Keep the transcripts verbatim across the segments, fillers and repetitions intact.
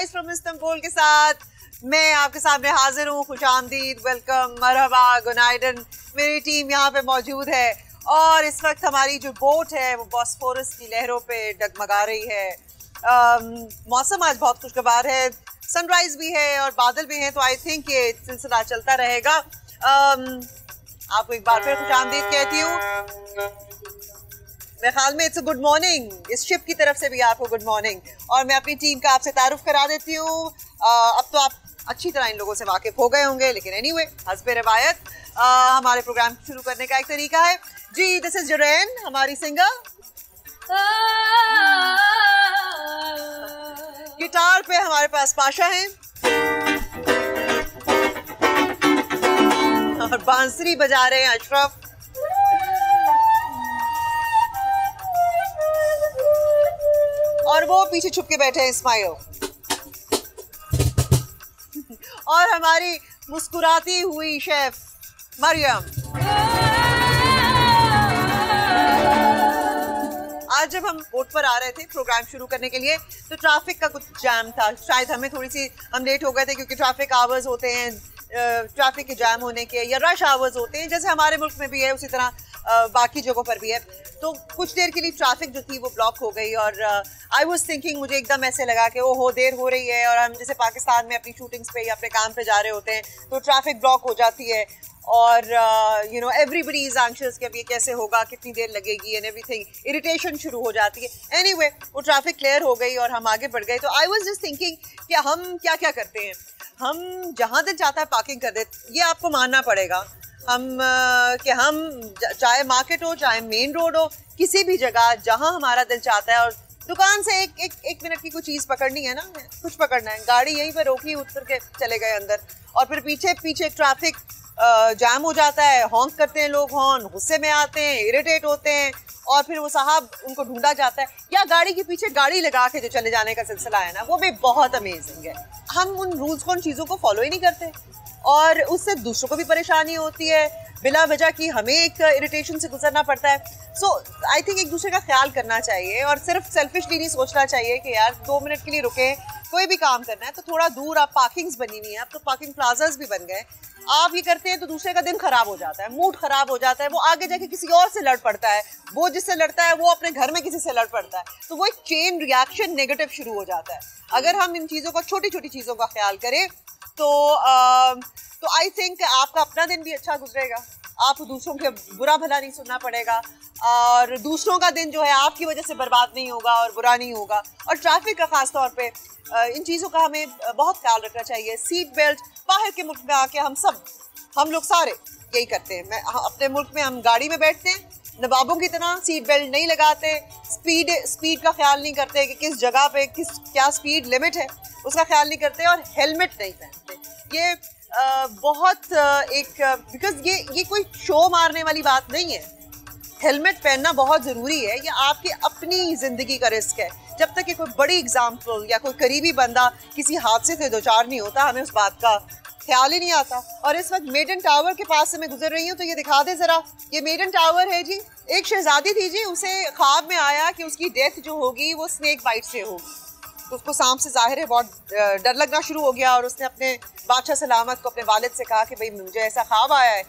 Live from Istanbul के साथ मैं आपके सामने हाजिर हूँ। खुशामदीद, वेलकम, मरहबा, गुड नाइट। मेरी टीम यहाँ पे मौजूद है और इस वक्त हमारी जो बोट है वो बॉस्फोरस की लहरों पे डगमगा रही है। मौसम आज बहुत खुशगवार है, सनराइज भी है और बादल भी हैं, तो आई थिंक ये सिलसिला चलता रहेगा। um, आपको एक बार फिर खुशामदीद कहती हूँ। मेरे ख्याल में इट्स अ गुड मॉर्निंग, इस शिप की तरफ से भी आपको गुड मॉर्निंग। और मैं अपनी टीम का आपसे तारुफ करा देती हूँ। अब तो आप अच्छी तरह इन लोगों से वाकिफ हो गए होंगे, लेकिन एनीवे हस्बे रिवायत हमारे प्रोग्राम शुरू करने का एक तरीका है जी। दिस इज जुरैन, हमारी सिंगर। गिटार पे हमारे पास पाशा हैं और बांसुरी बजा रहे हैं अशरफ। और वो पीछे छुप के बैठे हैं इस्माइल। और हमारी मुस्कुराती हुई शेफ मरियम। आज जब हम बोट पर आ रहे थे प्रोग्राम शुरू करने के लिए तो ट्रैफिक का कुछ जाम था, शायद हमें थोड़ी सी हम लेट हो गए थे क्योंकि ट्रैफिक आवर्स होते हैं, ट्रैफिक के जाम होने के या रश आवर्स होते हैं, जैसे हमारे मुल्क में भी है उसी तरह बाकी जगहों पर भी है। तो कुछ देर के लिए ट्रैफिक जो थी वो ब्लॉक हो गई और आई वाज थिंकिंग, मुझे एकदम ऐसे लगा कि ओहो देर हो रही है और हम जैसे पाकिस्तान में अपनी शूटिंग्स पे या अपने काम पे जा रहे होते हैं तो ट्रैफिक ब्लॉक हो जाती है और you know everybody is anxious कि अब ये कैसे होगा, कितनी देर लगेगी एंड एवरीथिंग, इरिटेशन शुरू हो जाती है। एनीवे वो ट्रैफिक क्लियर हो गई और हम आगे बढ़ गए। तो आई वाज जस्ट थिंकिंग कि हम क्या क्या करते हैं, हम जहाँ दिल चाहता है पार्किंग कर देते, ये आपको मानना पड़ेगा। हम कि हम चाहे मार्केट हो चाहे मेन रोड हो, किसी भी जगह जहाँ हमारा दिल चाहता है और दुकान से एक एक एक मिनट की कोई चीज़ पकड़नी है ना, कुछ पकड़ना है, गाड़ी यहीं पर रोकी, उतर के चले गए अंदर और फिर पीछे पीछे ट्रैफिक जाम हो जाता है, हॉन्क करते हैं लोग, हॉर्न, गुस्से में आते हैं, इरिटेट होते हैं और फिर वो साहब उनको ढूंढा जाता है या गाड़ी के पीछे गाड़ी लगा के जो चले जाने का सिलसिला है ना, वो भी बहुत अमेजिंग है। हम उन रूल्स को, उन चीज़ों को फॉलो ही नहीं करते और उससे दूसरों को भी परेशानी होती है, बिला वजह की हमें एक इरिटेशन से गुजरना पड़ता है। सो आई थिंक एक दूसरे का ख्याल करना चाहिए और सिर्फ सेल्फिशली नहीं सोचना चाहिए कि यार दो मिनट के लिए रुके, कोई भी काम करना है तो थोड़ा दूर, आप पार्किंग्स बनी हुई हैं, अब तो पार्किंग प्लाजाज भी बन गए, आप ये करते हैं तो दूसरे का दिन खराब हो जाता है, मूड खराब हो जाता है, वो आगे जाके किसी और से लड़ पड़ता है, वो जिससे लड़ता है वो अपने घर में किसी से लड़ पड़ता है, तो वो एक चेन रिएक्शन नेगेटिव शुरू हो जाता है। अगर हम इन चीज़ों का, छोटी छोटी चीज़ों का ख्याल करें तो आ, तो आई थिंक आपका अपना दिन भी अच्छा गुजरेगा, आप दूसरों के बुरा भला नहीं सुनना पड़ेगा और दूसरों का दिन जो है आपकी वजह से बर्बाद नहीं होगा और बुरा नहीं होगा। और ट्रैफिक का खास तौर पे इन चीज़ों का हमें बहुत ख्याल रखना चाहिए। सीट बेल्ट, बाहर के मुल्क में आके हम सब, हम लोग सारे यही करते हैं। मैं अपने मुल्क में हम गाड़ी में बैठते हैं, नवाबों की तरह सीट बेल्ट नहीं लगाते, स्पीड स्पीड का ख्याल नहीं करते कि किस जगह पे किस क्या स्पीड लिमिट है उसका ख्याल नहीं करते और हेलमेट नहीं पहनते। ये आ, बहुत आ, एक बिकॉज ये ये कोई शो मारने वाली बात नहीं है, हेलमेट पहनना बहुत ज़रूरी है, ये आपकी अपनी ज़िंदगी का रिस्क है। जब तक कि कोई बड़ी एग्जाम्पल या कोई करीबी बंदा किसी हादसे से दो चार नहीं होता, हमें उस बात का ख्याल ही नहीं आता। और इस वक्त मेडन टावर के पास से मैं गुजर रही हूँ तो ये दिखा दे ज़रा, ये मेडन टावर है जी। एक शहजादी थी जी, उसे ख्वाब में आया कि उसकी डेथ जो होगी वो स्नेक बाइट से होगी, तो उसको सांप से जाहिर है बहुत डर लगना शुरू हो गया और उसने अपने बादशाह सलामत को, अपने वालिद से कहा कि भाई मुझे ऐसा ख्वाब आया है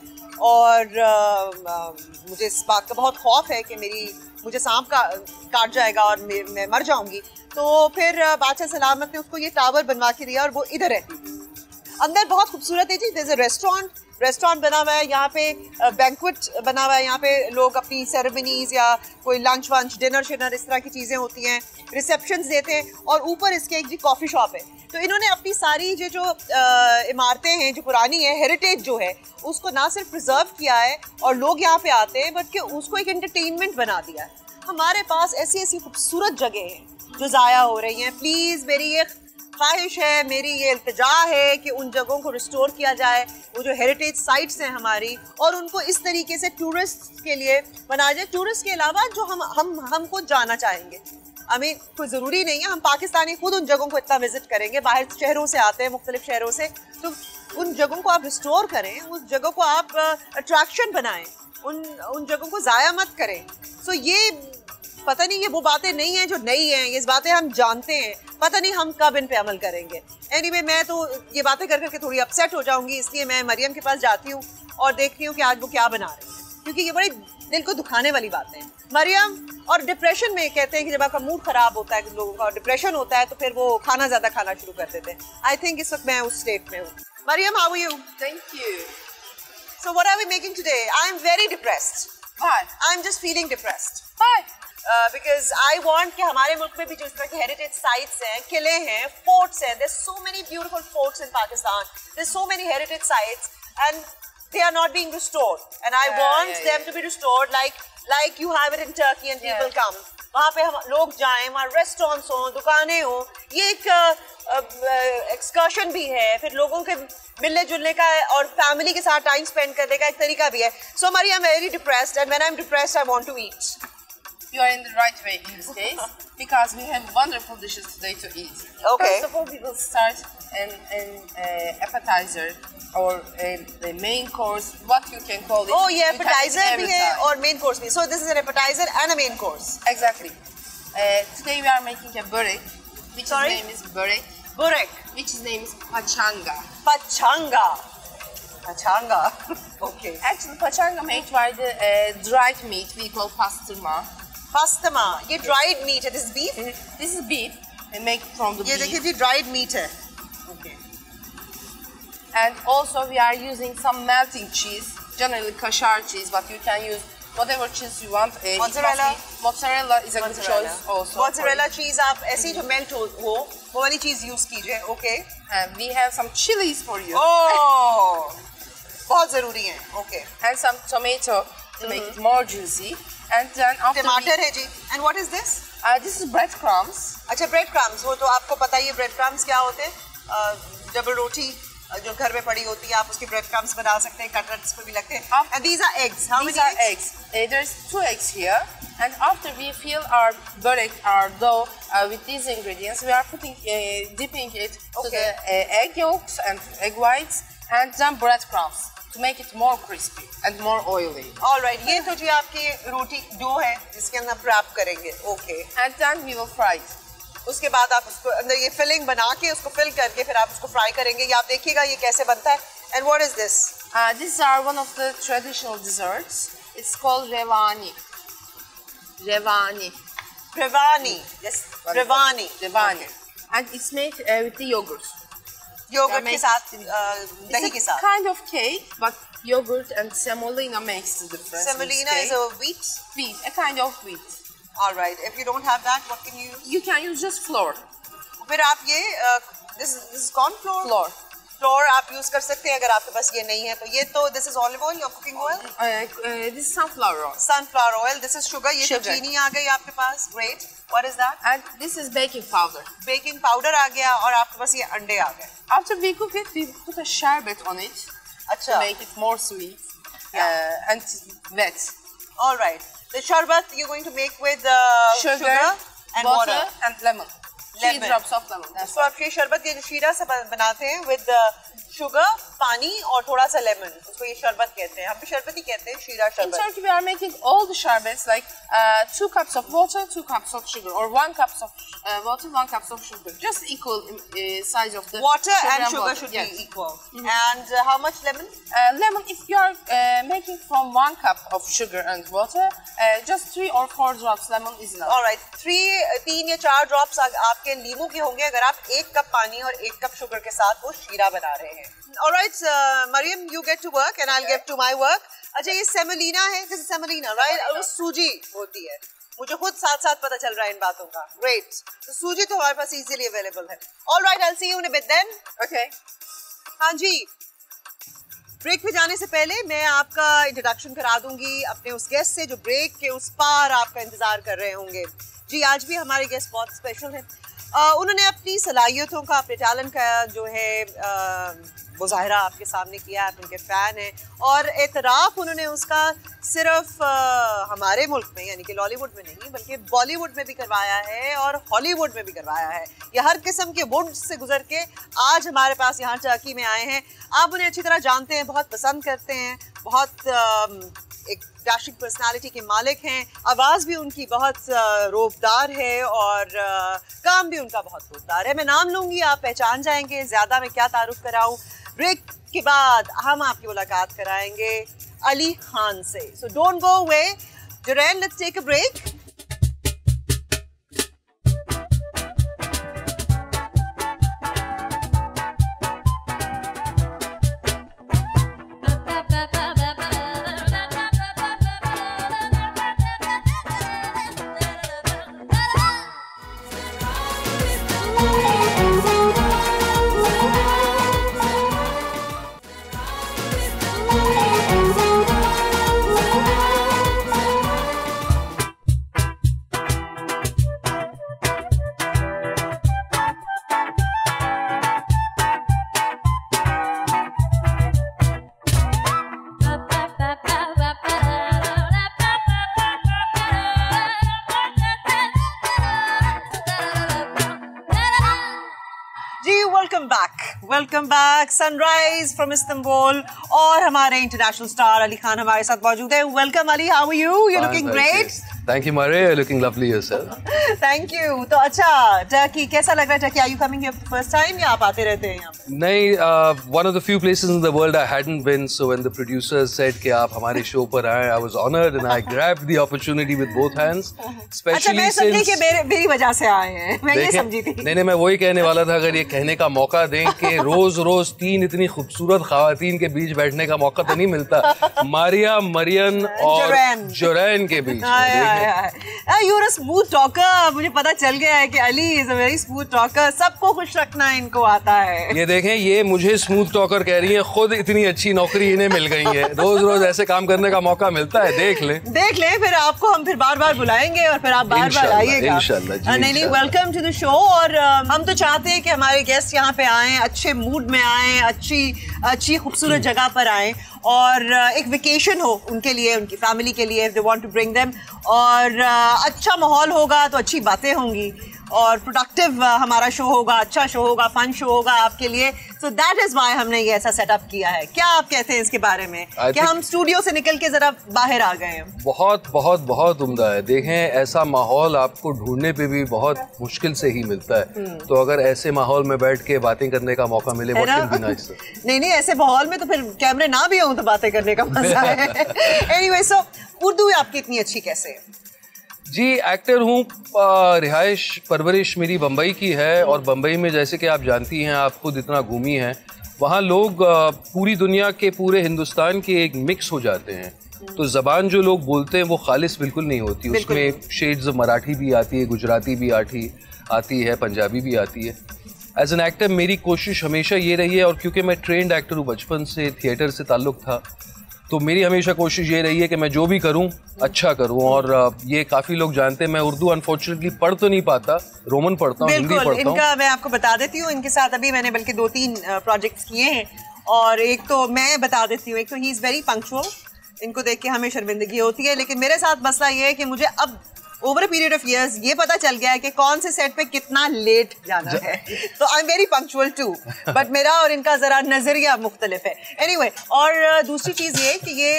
और आ, आ, मुझे इस बात का बहुत खौफ है कि मेरी मुझे सांप का काट जाएगा और मैं, मैं मर जाऊंगी। तो फिर बादशाह सलामत ने उसको ये टावर बनवा के दिया और वो इधर रहती। अंदर बहुत खूबसूरत है जी, there is a restaurant restaurant बना हुआ है यहाँ पे, बैंक्वेट बना हुआ है यहाँ पे, लोग अपनी सेरेमनीज या कोई लंच वंच, डिनर शिनर, इस तरह की चीज़ें होती हैं, रिसेप्शंस देते हैं और ऊपर इसके एक जी कॉफ़ी शॉप है। तो इन्होंने अपनी सारी जो जो इमारतें हैं जो पुरानी है, हेरिटेज जो है, उसको ना सिर्फ प्रिजर्व किया है और लोग यहाँ पे आते हैं बल्कि उसको एक एंटरटेनमेंट बना दिया है। हमारे पास ऐसी ऐसी खूबसूरत जगह हैं जो ज़ाया हो रही हैं। प्लीज़ मेरी ये ख्वाहिश है, मेरी ये इल्तिजा है कि उन जगहों को रिस्टोर किया जाए, वो जो हेरिटेज साइट्स हैं हमारी, और उनको इस तरीके से टूरिस्ट के लिए बनाया जाए। टूरिस्ट के अलावा जो हम हम हमको जाना चाहेंगे, हमें कोई ज़रूरी नहीं है हम पाकिस्तानी खुद उन जगहों को इतना विजिट करेंगे, बाहर शहरों से आते हैं, मुख्तलिफ शहरों से, तो उन जगहों को आप रिस्टोर करें, उस जगहों को आप अट्रैक्शन बनाएं, उन उन जगहों को ज़ाया मत करें। सो ये पता नहीं ये वो बातें नहीं हैं जो नई हैं, ये बातें हम जानते हैं, पता नहीं हम कब इन पे अमल करेंगे। एनीवे मैं तो ये बातें कर करके थोड़ी अपसेट हो जाऊंगी, इसलिए मैं मरियम के पास जाती हूँ और देखती हूँ कि आज वो क्या बना रही है, क्योंकि ये बड़ी दिल को दुखाने वाली बातें हैं मरियम। और डिप्रेशन में कहते हैं कि जब आपका मूड खराब होता है, लोगों का डिप्रेशन होता है, तो फिर वो खाना ज्यादा खाना शुरू कर देते हैं। आई थिंक इस वक्त मैं उस स्टेट में हूँ। Mariam, how are you? Thank you. So what are we making today? I am very depressed. Why? I am just feeling depressed. Why? Uh, because I want कि हमारे मुल्क में भी जो इस तरह के heritage sites हैं, किले हैं, forts हैं, there's so many beautiful forts in Pakistan. There's so many heritage sites, and they are not being restored. And I Yeah, want yeah, them yeah. to be restored like like you have it in Turkey and people Yeah. come. वहाँ पे हम लोग जाएं, वहाँ restaurants हों, दुकानें हों, ये एक एक्सकर्शन भी है, फिर लोगों के मिलने जुलने का और फैमिली के साथ टाइम स्पेंड करने का एक तरीका भी है। So Maria, I'm very depressed, and when I'm depressed, I want to eat. You are in the right way in this case because we have wonderful dishes today to eat. Okay. First of all, we will start an, an uh, appetizer or a, a main course, what you can call it. Oh, ये You can eat appetizer every भी है time. और main course भी. So this is an appetizer and a main course. Exactly. Uh, today we are making a börek, which Sorry? name is börek, Burek, which name is pachanga. pachanga, pachanga. Okay. Actually, pachanga made by the uh, dried meat we call pastırma. Pastama, ये dried meat है. This is beef. This is beef, uh, made from the ये beef. देखिए जी dried meat है. Okay. And also we are using some melting cheese, generally kashar cheese, but you can use whatever cheese you want. Uh, it must Mozzarella. be- Mozzarella is a good choice also. Mozzarella cheese आप ऐसी जो melt हो वो वो वाली चीज use कीजिए. Okay. And we have some chilies for you. Oh, बहुत जरूरी है. Okay. And some tomato to make it more juicy. And then after टमाटर we, है जी. And what is this? uh, this is breadcrumbs. अच्छा bread crumbs, वो तो आपको पता ही है bread crumbs क्या होते हैं. डबल रोटी जो घर में पड़ी होती है, आप उसकी bread crumbs बना सकते हैं, कटलेट्स पे भी लगते हैं. Af- And these are eggs. How These many are eggs. Uh, there's two eggs here. And after we fill our börek, our dough uh, with these ingredients, we are putting, uh, dipping it to Okay. the uh, egg yolks and egg whites and then breadcrumbs to make it more crispy and more oily. All right, ये तो जी आपकी रोटी dough है जिसके अंदर wrap करेंगे. Okay. And then we will fry it. उसके बाद आप उसको अंदर ये फिलिंग बना के उसको फिल करके फिर आप उसको फ्राई करेंगे. ये आप देखिएगा ये कैसे बनता है. And what is this? Uh, these are one of the traditional desserts. It's called revani. Revani. Revani. Yes. Revani. Revani. And it's made uh, with the yogurt. Yogurt Yeah, के make साथ अ, दही के It's a साथ. kind of cake, but yogurt and semolina makes the difference. in this Semolina cake. is a wheat. wheat, a kind of wheat. All right. If you don't have that, what can you use? You can use just flour. फिर आप ये uh, this is this is corn flour. Flour. Flour आप use कर सकते हैं अगर आपके पास ये नहीं है तो. ये तो दिस इज ऑलिव ऑयल या cooking oil. Uh, uh, this is sunflower oil. Sunflower oil. This is sugar. ये तो Sugar. चीनी आ गई आपके पास. Great. What is that? And this is baking powder. Baking powder आ गया और आपके पास ये अंडे आ गए. After we cook it, we put a sherbet on it to अच्छा. make it more sweet uh, and wet. All right. The sharbat you're going to make with uh, Sugar, sugar and water, water. and lemon. Three Lemon. drops of lemon. That's तो आप ये शरबत ये शीरा से बन- बनाते हैं with शुगर, पानी और थोड़ा सा लेमन. उसको ये शरबत कहते हैं. हम भी शरबत ही कहते हैं. शीरा In शरबत. Turkey, we are making all the sherbets like uh, two cups of water, two cups of sugar, or one cup of uh, water, one cup of sugar, just equal uh, size of the Water sugar and sugar water. should Yes. be equal. And uh, how much lemon? Uh, lemon, if you are uh, making from one cup of sugar and water, uh, just three or four drops lemon is enough. All right. Three, तीन या चार drops आपके नींबू के होंगे अगर आप एक कप पानी और एक कप शुगर के साथ वो शीरा बना रहे हैं. All right, uh, Mariam, you get to work and I'll get to my work. अच्छा ये सेमोलिना है. This is semolina, right? और वो सूजी होती है. मुझे खुद साथ साथ पता चल रहा है इन बातों का. Great. तो सूजी तो हमारे पास easily available है. All right, I'll see you in a bit then. Okay. हाँ जी. ब्रेक पे जाने से पहले मैं आपका इंट्रोडक्शन करा दूंगी अपने उस गेस्ट से जो ब्रेक के उस पार आपका इंतजार कर रहे होंगे. जी आज भी हमारे गेस्ट बहुत स्पेशल हैं. uh, उन्होंने अपनी सलाहियतों का, अपने टैलेंट का जो है uh, मुजाहिरा आपके सामने किया. आप उनके फ़ैन हैं और एतराफ़ उन्होंने उसका सिर्फ uh, हमारे मुल्क में यानी कि लॉलीवुड में नहीं बल्कि बॉलीवुड में भी करवाया है और हॉलीवुड में भी करवाया है. ये हर किस्म के वुड से गुजर के आज हमारे पास यहाँ टर्की में आए हैं. आप उन्हें अच्छी तरह जानते हैं, बहुत पसंद करते हैं, बहुत एक डैशिंग पर्सनालिटी के मालिक हैं। आवाज़ भी उनकी बहुत रोबदार है और काम भी उनका बहुत रोबदार है। मैं नाम लूँगी, आप पहचान जाएंगे। ज़्यादा मैं क्या तारुफ कराऊँ। ब्रेक के बाद हम आपकी मुलाकात कराएंगे अली खान से। So don't go away. Zurain, let's take a break. Welcome back. Sunrise from Istanbul और हमारे इंटरनेशनल स्टार अली खान हमारे साथ मौजूद है। Welcome Ali, how are you? You looking great. Thank you मारे, you looking lovely yourself. Thank you. तो अच्छा, टर्की कैसा लग रहा है? Turkey, are you coming here first time या आप आते रहते हैं यहाँ? नहीं, one of the few places in the world I hadn't been, so when the producers said कि आप हमारे शो पर आए, I was honoured and I grabbed the opportunity with both hands. Specially मैं समझी कि मेरे मेरी वजह से आए हैं, मैं ये समझी थी। नहीं नहीं, मैं वही कहने वाला था, अगर ये कहने का मौका दें कि रोज रोज तीन इतनी खूबसूरत खवातीन के बीच बैठने का मौका तो नहीं मिलता। मारिया, मरियन और जुरैन के बीच। You're a smooth talker। मुझे पता चल गया है कि Ali is a very smooth talker। सबको खुश रखना इनको आता है। ये देखें, ये मुझे स्मूथ टॉकर कह रही है, खुद इतनी अच्छी नौकरी इन्हें मिल गई है। रोज रोज ऐसे काम करने का मौका मिलता है। देख लें देख लें फिर आपको हम फिर बार बार बुलाएंगे और फिर आप बार बार आइएगा इंशाल्लाह। नहीं नहीं, वेलकम टू द शो। और हम तो चाहते हैं कि हमारे गेस्ट यहाँ पे आए, अच्छे मूड में आए, अच्छी अच्छी खूबसूरत जगह पर आए और एक वेकेशन हो उनके लिए, उनकी फैमिली के लिए, if they want to bring them। और अच्छा माहौल होगा तो अच्छी बातें होंगी और प्रोडक्टिव हमारा शो होगा, अच्छा शो होगा, फन शो होगा आपके लिए। सो दैट इज व्हाई हमने ये ऐसा सेटअप किया है। क्या आप कहते हैं इसके बारे में? कि हम स्टूडियो से निकल के जरा बाहर आ गए हैं। बहुत बहुत बहुत उम्दा है। देखें, ऐसा माहौल आपको ढूंढने पे भी बहुत मुश्किल से ही मिलता है। तो अगर ऐसे माहौल में बैठ के बातें करने का मौका मिले, what can be nice? नहीं नहीं, ऐसे माहौल में तो फिर कैमरे ना भी हो तो बातें करने का मजा है। एनीवे, सो उर्दू आपकी इतनी अच्छी कैसे है? जी, एक्टर हूँ। रिहाइश परवरिश मेरी बम्बई की है और बम्बई में जैसे कि आप जानती हैं, आप खुद इतना घूमी हैं, वहाँ लोग पूरी दुनिया के, पूरे हिंदुस्तान के एक मिक्स हो जाते हैं। तो ज़बान जो लोग बोलते हैं वो खालिस बिल्कुल नहीं होती। उसमें शेड्स मराठी भी आती है, गुजराती भी आती आती है, पंजाबी भी आती है। एज एन एक्टर मेरी कोशिश हमेशा ये रही है, और क्योंकि मैं ट्रेंड एक्टर हूँ, बचपन से थिएटर से ताल्लुक़ था, तो मेरी हमेशा कोशिश ये रही है कि मैं जो भी करूं अच्छा करूं। और ये काफ़ी लोग जानते हैं, मैं उर्दू अनफॉर्चुनेटली पढ़ तो नहीं पाता, रोमन पढ़ता हूँ, हिंदी पढ़ता हूँ। इनका मैं आपको बता देती हूँ, इनके साथ अभी मैंने बल्कि दो तीन प्रोजेक्ट्स किए हैं और एक तो मैं बता देती हूँ, एक तो ही इज़ वेरी पंक्चुअल, इनको देख के हमें शर्मिंदगी होती है। लेकिन मेरे साथ मसला ये है कि मुझे अब over a period of years ये पता चल गया है कि कौन से सेट पे कितना लेट जाना है। तो I am very punctual too, but मेरा और इनका जरा नजरिया मुख्तलिफ है। एनीवे anyway, और दूसरी चीज़ ये कि ये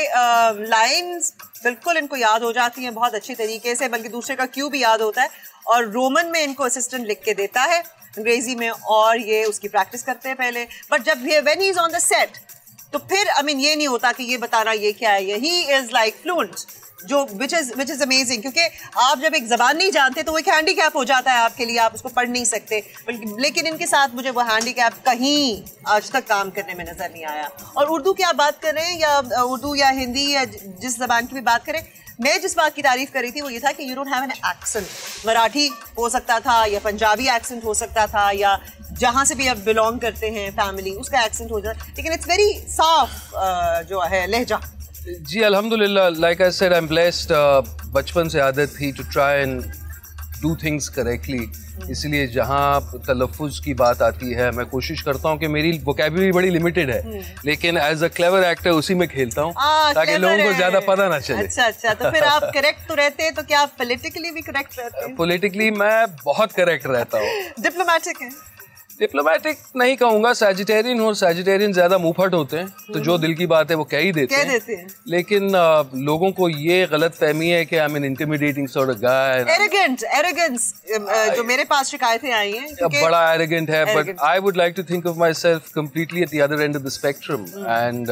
लाइंस बिल्कुल इनको याद हो जाती हैं बहुत अच्छी तरीके से, बल्कि दूसरे का क्यू भी याद होता है। और रोमन में इनको असिस्टेंट लिख के देता है, अंग्रेजी में, और ये उसकी प्रैक्टिस करते हैं पहले। बट जब ये when he is on the set तो फिर आई मीन ये नहीं होता कि ये बताना ये क्या है, ही इज लाइक फ्लुएंट, जो which is which is amazing. क्योंकि आप जब एक जबान नहीं जानते तो वो एक हैंडीकैप हो जाता है आपके लिए, आप उसको पढ़ नहीं सकते। लेकिन इनके साथ मुझे वो हैंडीकैप कहीं आज तक काम करने में नजर नहीं आया। और उर्दू की आप बात कर रहे हैं या उर्दू या हिंदी या जिस जबान की भी बात करें, मैं जिस बात की तारीफ कर रही थी वो ये था कि you don't have an accent. Marathi हो सकता था या पंजाबी एक्सेंट हो सकता था या जहाँ से भी आप बिलोंग करते हैं फैमिली, उसका एक्सेंट हो जाता, लेकिन इट्स वेरी साफ जो है लहजा। जी अल्हम्दुलिल्लाह, like I said, I am blessed. बचपन से आदत थी to try and do things correctly, इसलिए जहाँ तलफ़ुज़ की बात आती है मैं कोशिश करता हूँ कि मेरी वोकैबुलरी बड़ी लिमिटेड है, लेकिन एज अ क्लेवर एक्टर उसी में खेलता हूँ ताकि लोगों को ज़्यादा पता ना चले। अच्छा अच्छा, तो फिर आप करेक्ट तो रहते हैं, तो क्या आप पॉलिटिकली भी करेक्ट रहते हैं? पॉलिटिकली मैं बहुत करेक्ट रहता हूँ। डिप्लोमेटिक है? डिप्लोमेटिक नहीं कहूँगा, सैजिटेरियन और सैजिटेरियन ज्यादा मुंहफट होते हैं, तो जो दिल की बात है वो कह ही देते कह हैं, देते हैं। लेकिन आ, लोगों को ये गलत फहमी है कि I am an intimidating sort of guy, arrogant arrogance जो मेरे पास शिकायतें आई हैं क्योंकि बड़ा एरोगेंट है, but I would like to think of myself completely at the other end of the spectrum. And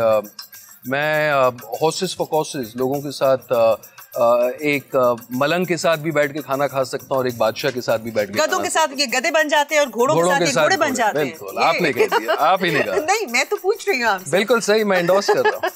मैं हॉर्सेस फॉर कॉसेस लोगों के साथ uh, Uh, एक uh, मलंग के साथ भी बैठ के खाना खा सकता हूँ और एक बादशाह के साथ भी बैठ के गधों के साथ ये गधे बन जाते हैं और घोड़ों के साथ ये घोड़े बन जाते हैं। बिल्कुल, आपने कह दिया, आप ही ने कहा। नहीं, मैं तो पूछ रही हूँ आपसे। बिल्कुल सही, मैं एंडोर्स कर रहा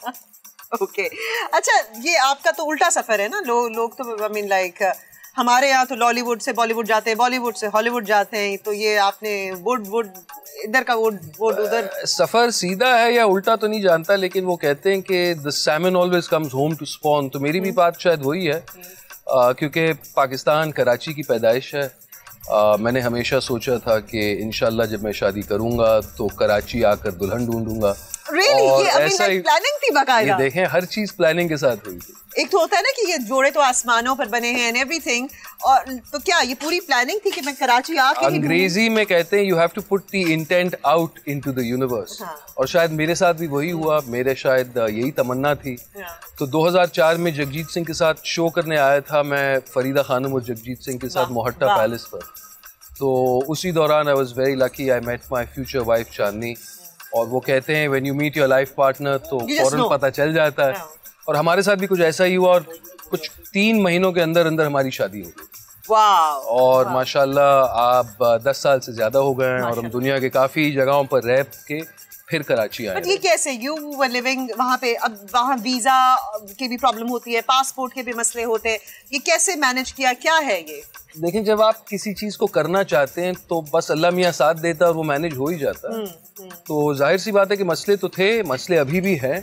हूँ। ओके, अच्छा, ये आपका तो उल्टा सफर है ना। लोग लोग तो आई मीन लाइक हमारे यहाँ तो लॉलीवुड से बॉलीवुड जाते हैं, बॉलीवुड से हॉलीवुड जाते हैं, तो ये आपने वुड वुड इधर का वुड वुड उधर। सफर सीधा है या उल्टा तो नहीं जानता, लेकिन वो कहते हैं कि the salmon always comes home to spawn, तो मेरी भी बात शायद वही है, uh, क्योंकि पाकिस्तान कराची की पैदाइश है। uh, मैंने हमेशा सोचा था कि इंशाल्लाह जब मैं शादी करूंगा तो कराची आकर दुल्हन ढूंढूंगा। Really? ये ऐसा ही प्लानिंग थी बकायदा। ये देखें, हर चीज प्लानिंग के साथ हुई थी। एक तो होता है ना कि ये जोड़े तो आसमानों पर बने हैं एंड एवरीथिंग, और तो क्या ये पूरी प्लानिंग थी कि मैं कराची आके ही अंग्रेजी में कहते हैं you have to put the intent out into the universe, और शायद मेरे साथ भी वही हुआ, मेरे शायद यही तमन्ना थी। तो दो हज़ार चार में जगजीत सिंह के साथ शो करने आया था मैं, फरीदा खानम और जगजीत सिंह के साथ मोहट्टा पैलेस पर। तो उसी दौरान I was very lucky, I met my future wife Chandni, और वो कहते हैं when you meet your life partner तो फौरन पता चल जाता है, और हमारे साथ भी कुछ ऐसा ही हुआ, और कुछ तीन महीनों के अंदर अंदर हमारी शादी हो गई। वाव, और माशाल्लाह आप दस साल से ज्यादा हो गए हैं, और हम दुनिया के काफी जगहों पर रह के फिर कराची आए। बट ये कैसे, यू वर लिविंग वहाँ पे, अब वहाँ वीजा की भी प्रॉब्लम होती है, पासपोर्ट के भी मसले होते हैं, ये कैसे मैनेज किया, क्या है ये? देखें, जब आप किसी चीज को करना चाहते हैं तो बस अल्लाह मियाँ साथ देता है और वो मैनेज हो ही जाता है। तो जाहिर सी बात है कि मसले तो थे, मसले अभी भी हैं,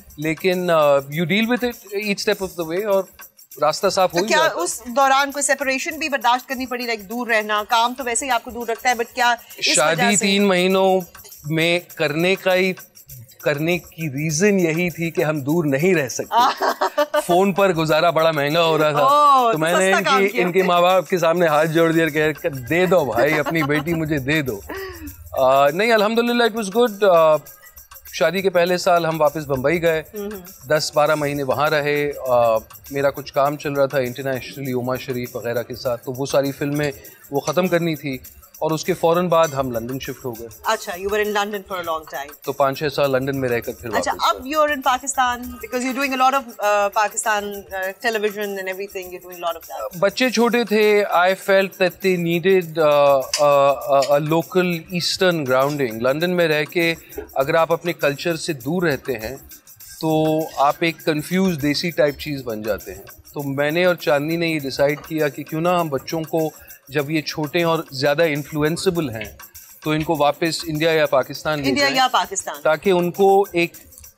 लेकिन you deal with it each step of the way और रास्ता साफ हो तो ही क्या जाता है। उस दौरान कोई सेपरेशन भी बर्दाश्त करनी पड़ी, लाइक दूर रहना, काम तो वैसे ही आपको दूर रखता है, बट क्या इस शादी वजह से? तीन महीनों में करने का ही करने की रीजन यही थी कि हम दूर नहीं रह सकते। फोन पर गुजारा बड़ा महंगा हो रहा था, ओ, तो तो मैंने सस्ता काम इनकी किया। इनके माँ बाप के सामने हाथ जोड़ दिया, कह दे दो भाई अपनी बेटी मुझे दे दो। आ, नहीं, अल्हम्दुलिल्लाह इट वाज गुड। शादी के पहले साल हम वापस बम्बई गए, दस बारह महीने वहाँ रहे। आ, मेरा कुछ काम चल रहा था इंटरनेशनली, उमा शरीफ वगैरह के साथ, तो वो सारी फिल्में वो ख़त्म करनी थी, और उसके फौरन बाद हम लंदन शिफ्ट हो गए। अच्छा, you were in London for a long time. तो पाँच छह साल लंदन में रहकर फिर अच्छा, वापस अब you're in Pakistan because you're doing a lot of uh, Pakistan uh, television and everything. You're doing a lot of that. बच्चे छोटे थे, I felt that they needed uh, uh, a local eastern grounding. London में रह के अगर आप अपने culture से दूर रहते हैं तो आप एक कंफ्यूज देसी टाइप चीज़ बन जाते हैं। तो मैंने और चांदनी ने ये डिसाइड किया कि क्यों ना हम बच्चों को, जब ये छोटे और ज़्यादा इन्फ्लुएंसेबल हैं, तो इनको वापस इंडिया या पाकिस्तान ले इंडिया जाएं, या पाकिस्तान, ताकि उनको एक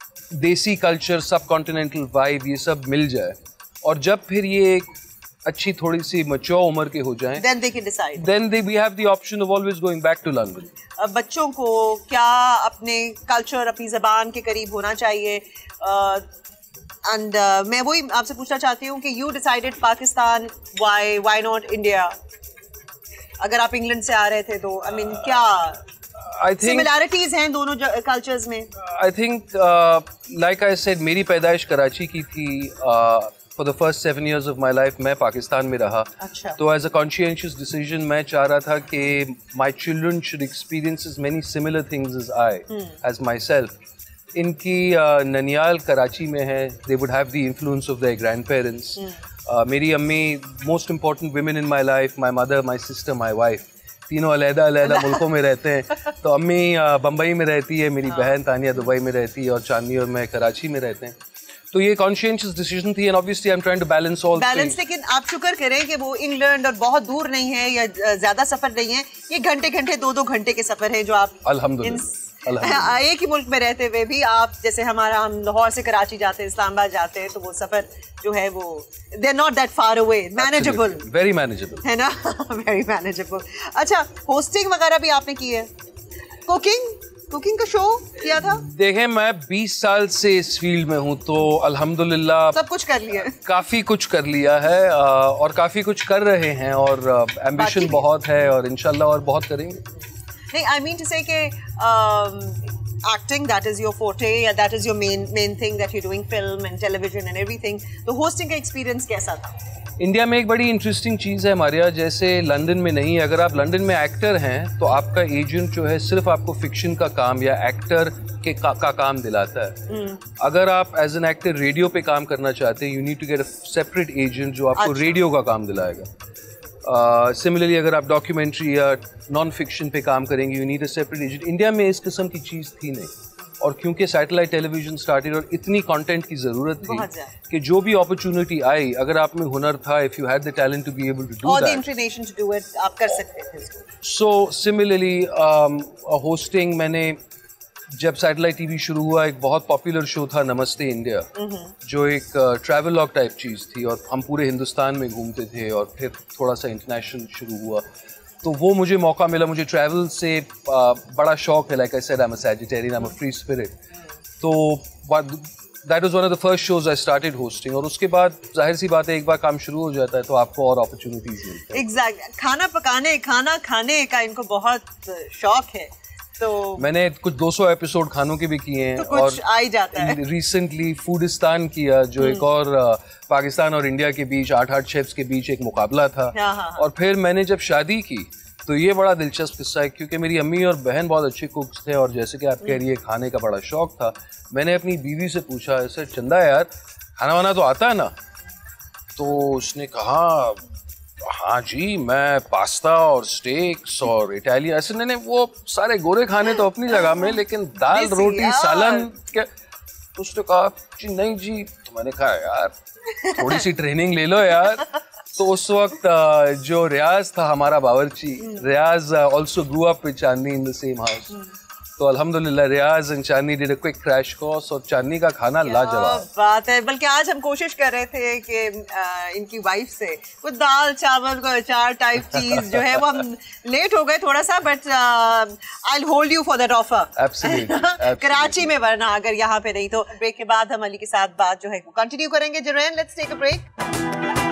देसी कल्चर, सब कॉन्टिनेंटल वाइब, ये सब मिल जाए, और जब फिर ये एक अच्छी थोड़ी सी मैच्योर उम्र के हो जाएं, then they can decide. then they we have the option of always going back to London. अब बच्चों को क्या अपने कल्चर, अपनी ज़बान के करीब होना चाहिए, एंड uh, uh, मैं वही आपसे पूछना चाहती हूँ कि you decided Pakistan, why why not India? अगर आप इंग्लैंड से आ रहे थे तो आई I मीन mean, क्या I think सिमिलैरिटीज हैं दोनों कल्चर्स में? I think uh, like I said, मेरी पैदाइश कराची की थी। uh, for the first seven years of my life मैं पाकिस्तान में रहा। अच्छा। तो as a conscientious decision मैं चाह रहा था कि my children should experience as many similar things as I, as myself. इनकी uh, ननियाल कराची में है, they would have the influence of their grandparents. uh, मेरी अम्मी, most important women in my life, my mother, my sister, my wife, तीनों अलहदा अलहदा मुल्कों में रहते हैं। तो अम्मी बम्बई में रहती है, मेरी बहन तानिया दुबई में रहती है, और चांदनी और मैं कराची में रहते हैं। तो ये कॉन्शियस डिसीजन थी, and obviously I am trying to balance all balance. लेकिन आप शुक्र करें कि वो इंग्लैंड और बहुत दूर नहीं है, या ज्यादा सफर नहीं है, ये घंटे घंटे दो दो घंटे के सफर है जो आप अल्हम्दुलिल्लाह एक ही मुल्क में रहते हुए भी आप, जैसे हमारा, हम लाहौर से कराची जाते हैं, इस्लामाबाद जाते हैं, तो वो सफर जो है वो they are not that far away, manageable, very manageable है ना, वेरी मैनेजेबल। अच्छा, होस्टिंग वगैरह भी आपने की है, कुकिंग कुकिंग का शो किया था? देखें, मैं बीस साल से इस फील्ड में हूँ, तो अल्हम्दुलिल्लाह सब कुछ कर लिया, काफी कुछ कर लिया है, और काफी कुछ कर रहे हैं, और एम्बिशन बहुत है, और इंशाल्लाह और बहुत करेंगे। नहीं, I mean to say कि um, acting, that is your forte, या that is your main main thing that you're doing, film and television and everything. तो hosting का experience कैसा था? इंडिया में एक बड़ी इंटरेस्टिंग चीज़ है मारिया, जैसे लंदन में नहीं, अगर आप लंदन में एक्टर हैं तो आपका एजेंट जो है सिर्फ आपको फिक्शन का काम या एक्टर के का, का काम दिलाता है. mm. अगर आप एज एन एक्टर रेडियो पे काम करना चाहते हैं, you need to get a separate agent जो आपको अच्छा. रेडियो का काम दिलाएगा. सिमिलरली uh, अगर आप डॉक्यूमेंट्री या नॉन फिक्शन पे काम करेंगे, you need a separate agent. India में इस किस्म की चीज़ थी नहीं, और क्योंकि सैटेलाइट टेलीविजन स्टार्टेड और इतनी कंटेंट की ज़रूरत थी कि जो भी अपॉर्चुनिटी आई, अगर आप में हुनर था, if you had the talent to be able to do that, inclination to do it, आप कर सकते थे. सो सिमिलरली होस्टिंग, मैंने जब सैटेलाइट टीवी शुरू हुआ, एक बहुत पॉपुलर शो था नमस्ते इंडिया, जो एक ट्रैवल लॉग टाइप चीज़ थी, और हम पूरे हिंदुस्तान में घूमते थे, और फिर थोड़ा सा इंटरनेशनल शुरू हुआ. तो वो मुझे मौका मिला. मुझे ट्रैवल से uh, बड़ा शौक है. Like I said, I am a Sagittarian, I am a free spirit. तो that was one of the first shows I started hosting. और उसके बाद जाहिर सी बात है, एक बार काम शुरू हो जाता है तो आपको और अपॉर्चुनिटीज मिलती है. एग्जैक्टली. खाना पकाने, खाना खाने का इनको बहुत शौक है. तो मैंने कुछ दो सौ एपिसोड खानों के भी किए हैं, तो कुछ और आ ही जाता है. रिसेंटली फूडिस्तान किया, जो एक और पाकिस्तान और इंडिया के बीच आठ आठ शेफ्स के बीच एक मुकाबला था. हाँ, हाँ. और फिर मैंने जब शादी की तो ये बड़ा दिलचस्प किस्सा है, क्योंकि मेरी अम्मी और बहन बहुत अच्छे कुक्स थे, और जैसे कि आप कह रही है खाने का बड़ा शौक था. मैंने अपनी बीवी से पूछा, ऐसे चंदा यार खाना वाना तो आता है ना? तो उसने कहा हाँ जी, मैं पास्ता और स्टेक्स और इटालियन, ऐसे नहीं, वो सारे गोरे खाने तो अपनी जगह में, लेकिन दाल रोटी सालन के. उसने कहा जी नहीं जी. तो मैंने कहा यार थोड़ी सी ट्रेनिंग ले लो यार. तो उस वक्त जो रियाज था हमारा बावर्ची, Riaz also grew up with Chandni in the same house. तो अल्हम्दुलिल्लाह Riaz and Chandni did a quick crash course, और चांदनी का खाना लाजवाब बात है. बल्कि आज हम कोशिश कर रहे थे कि इनकी वाइफ से वो दाल चावल को अचार टाइप चीज जो है, वो हम लेट हो गए थोड़ा सा, but I will hold you for that offer. Absolutely. Karachi में, वरना अगर यहाँ पे नहीं तो. ब्रेक के बाद हम अली के साथ बात जो है वो कंटिन्यू करेंगे. जरैन, let's take a break.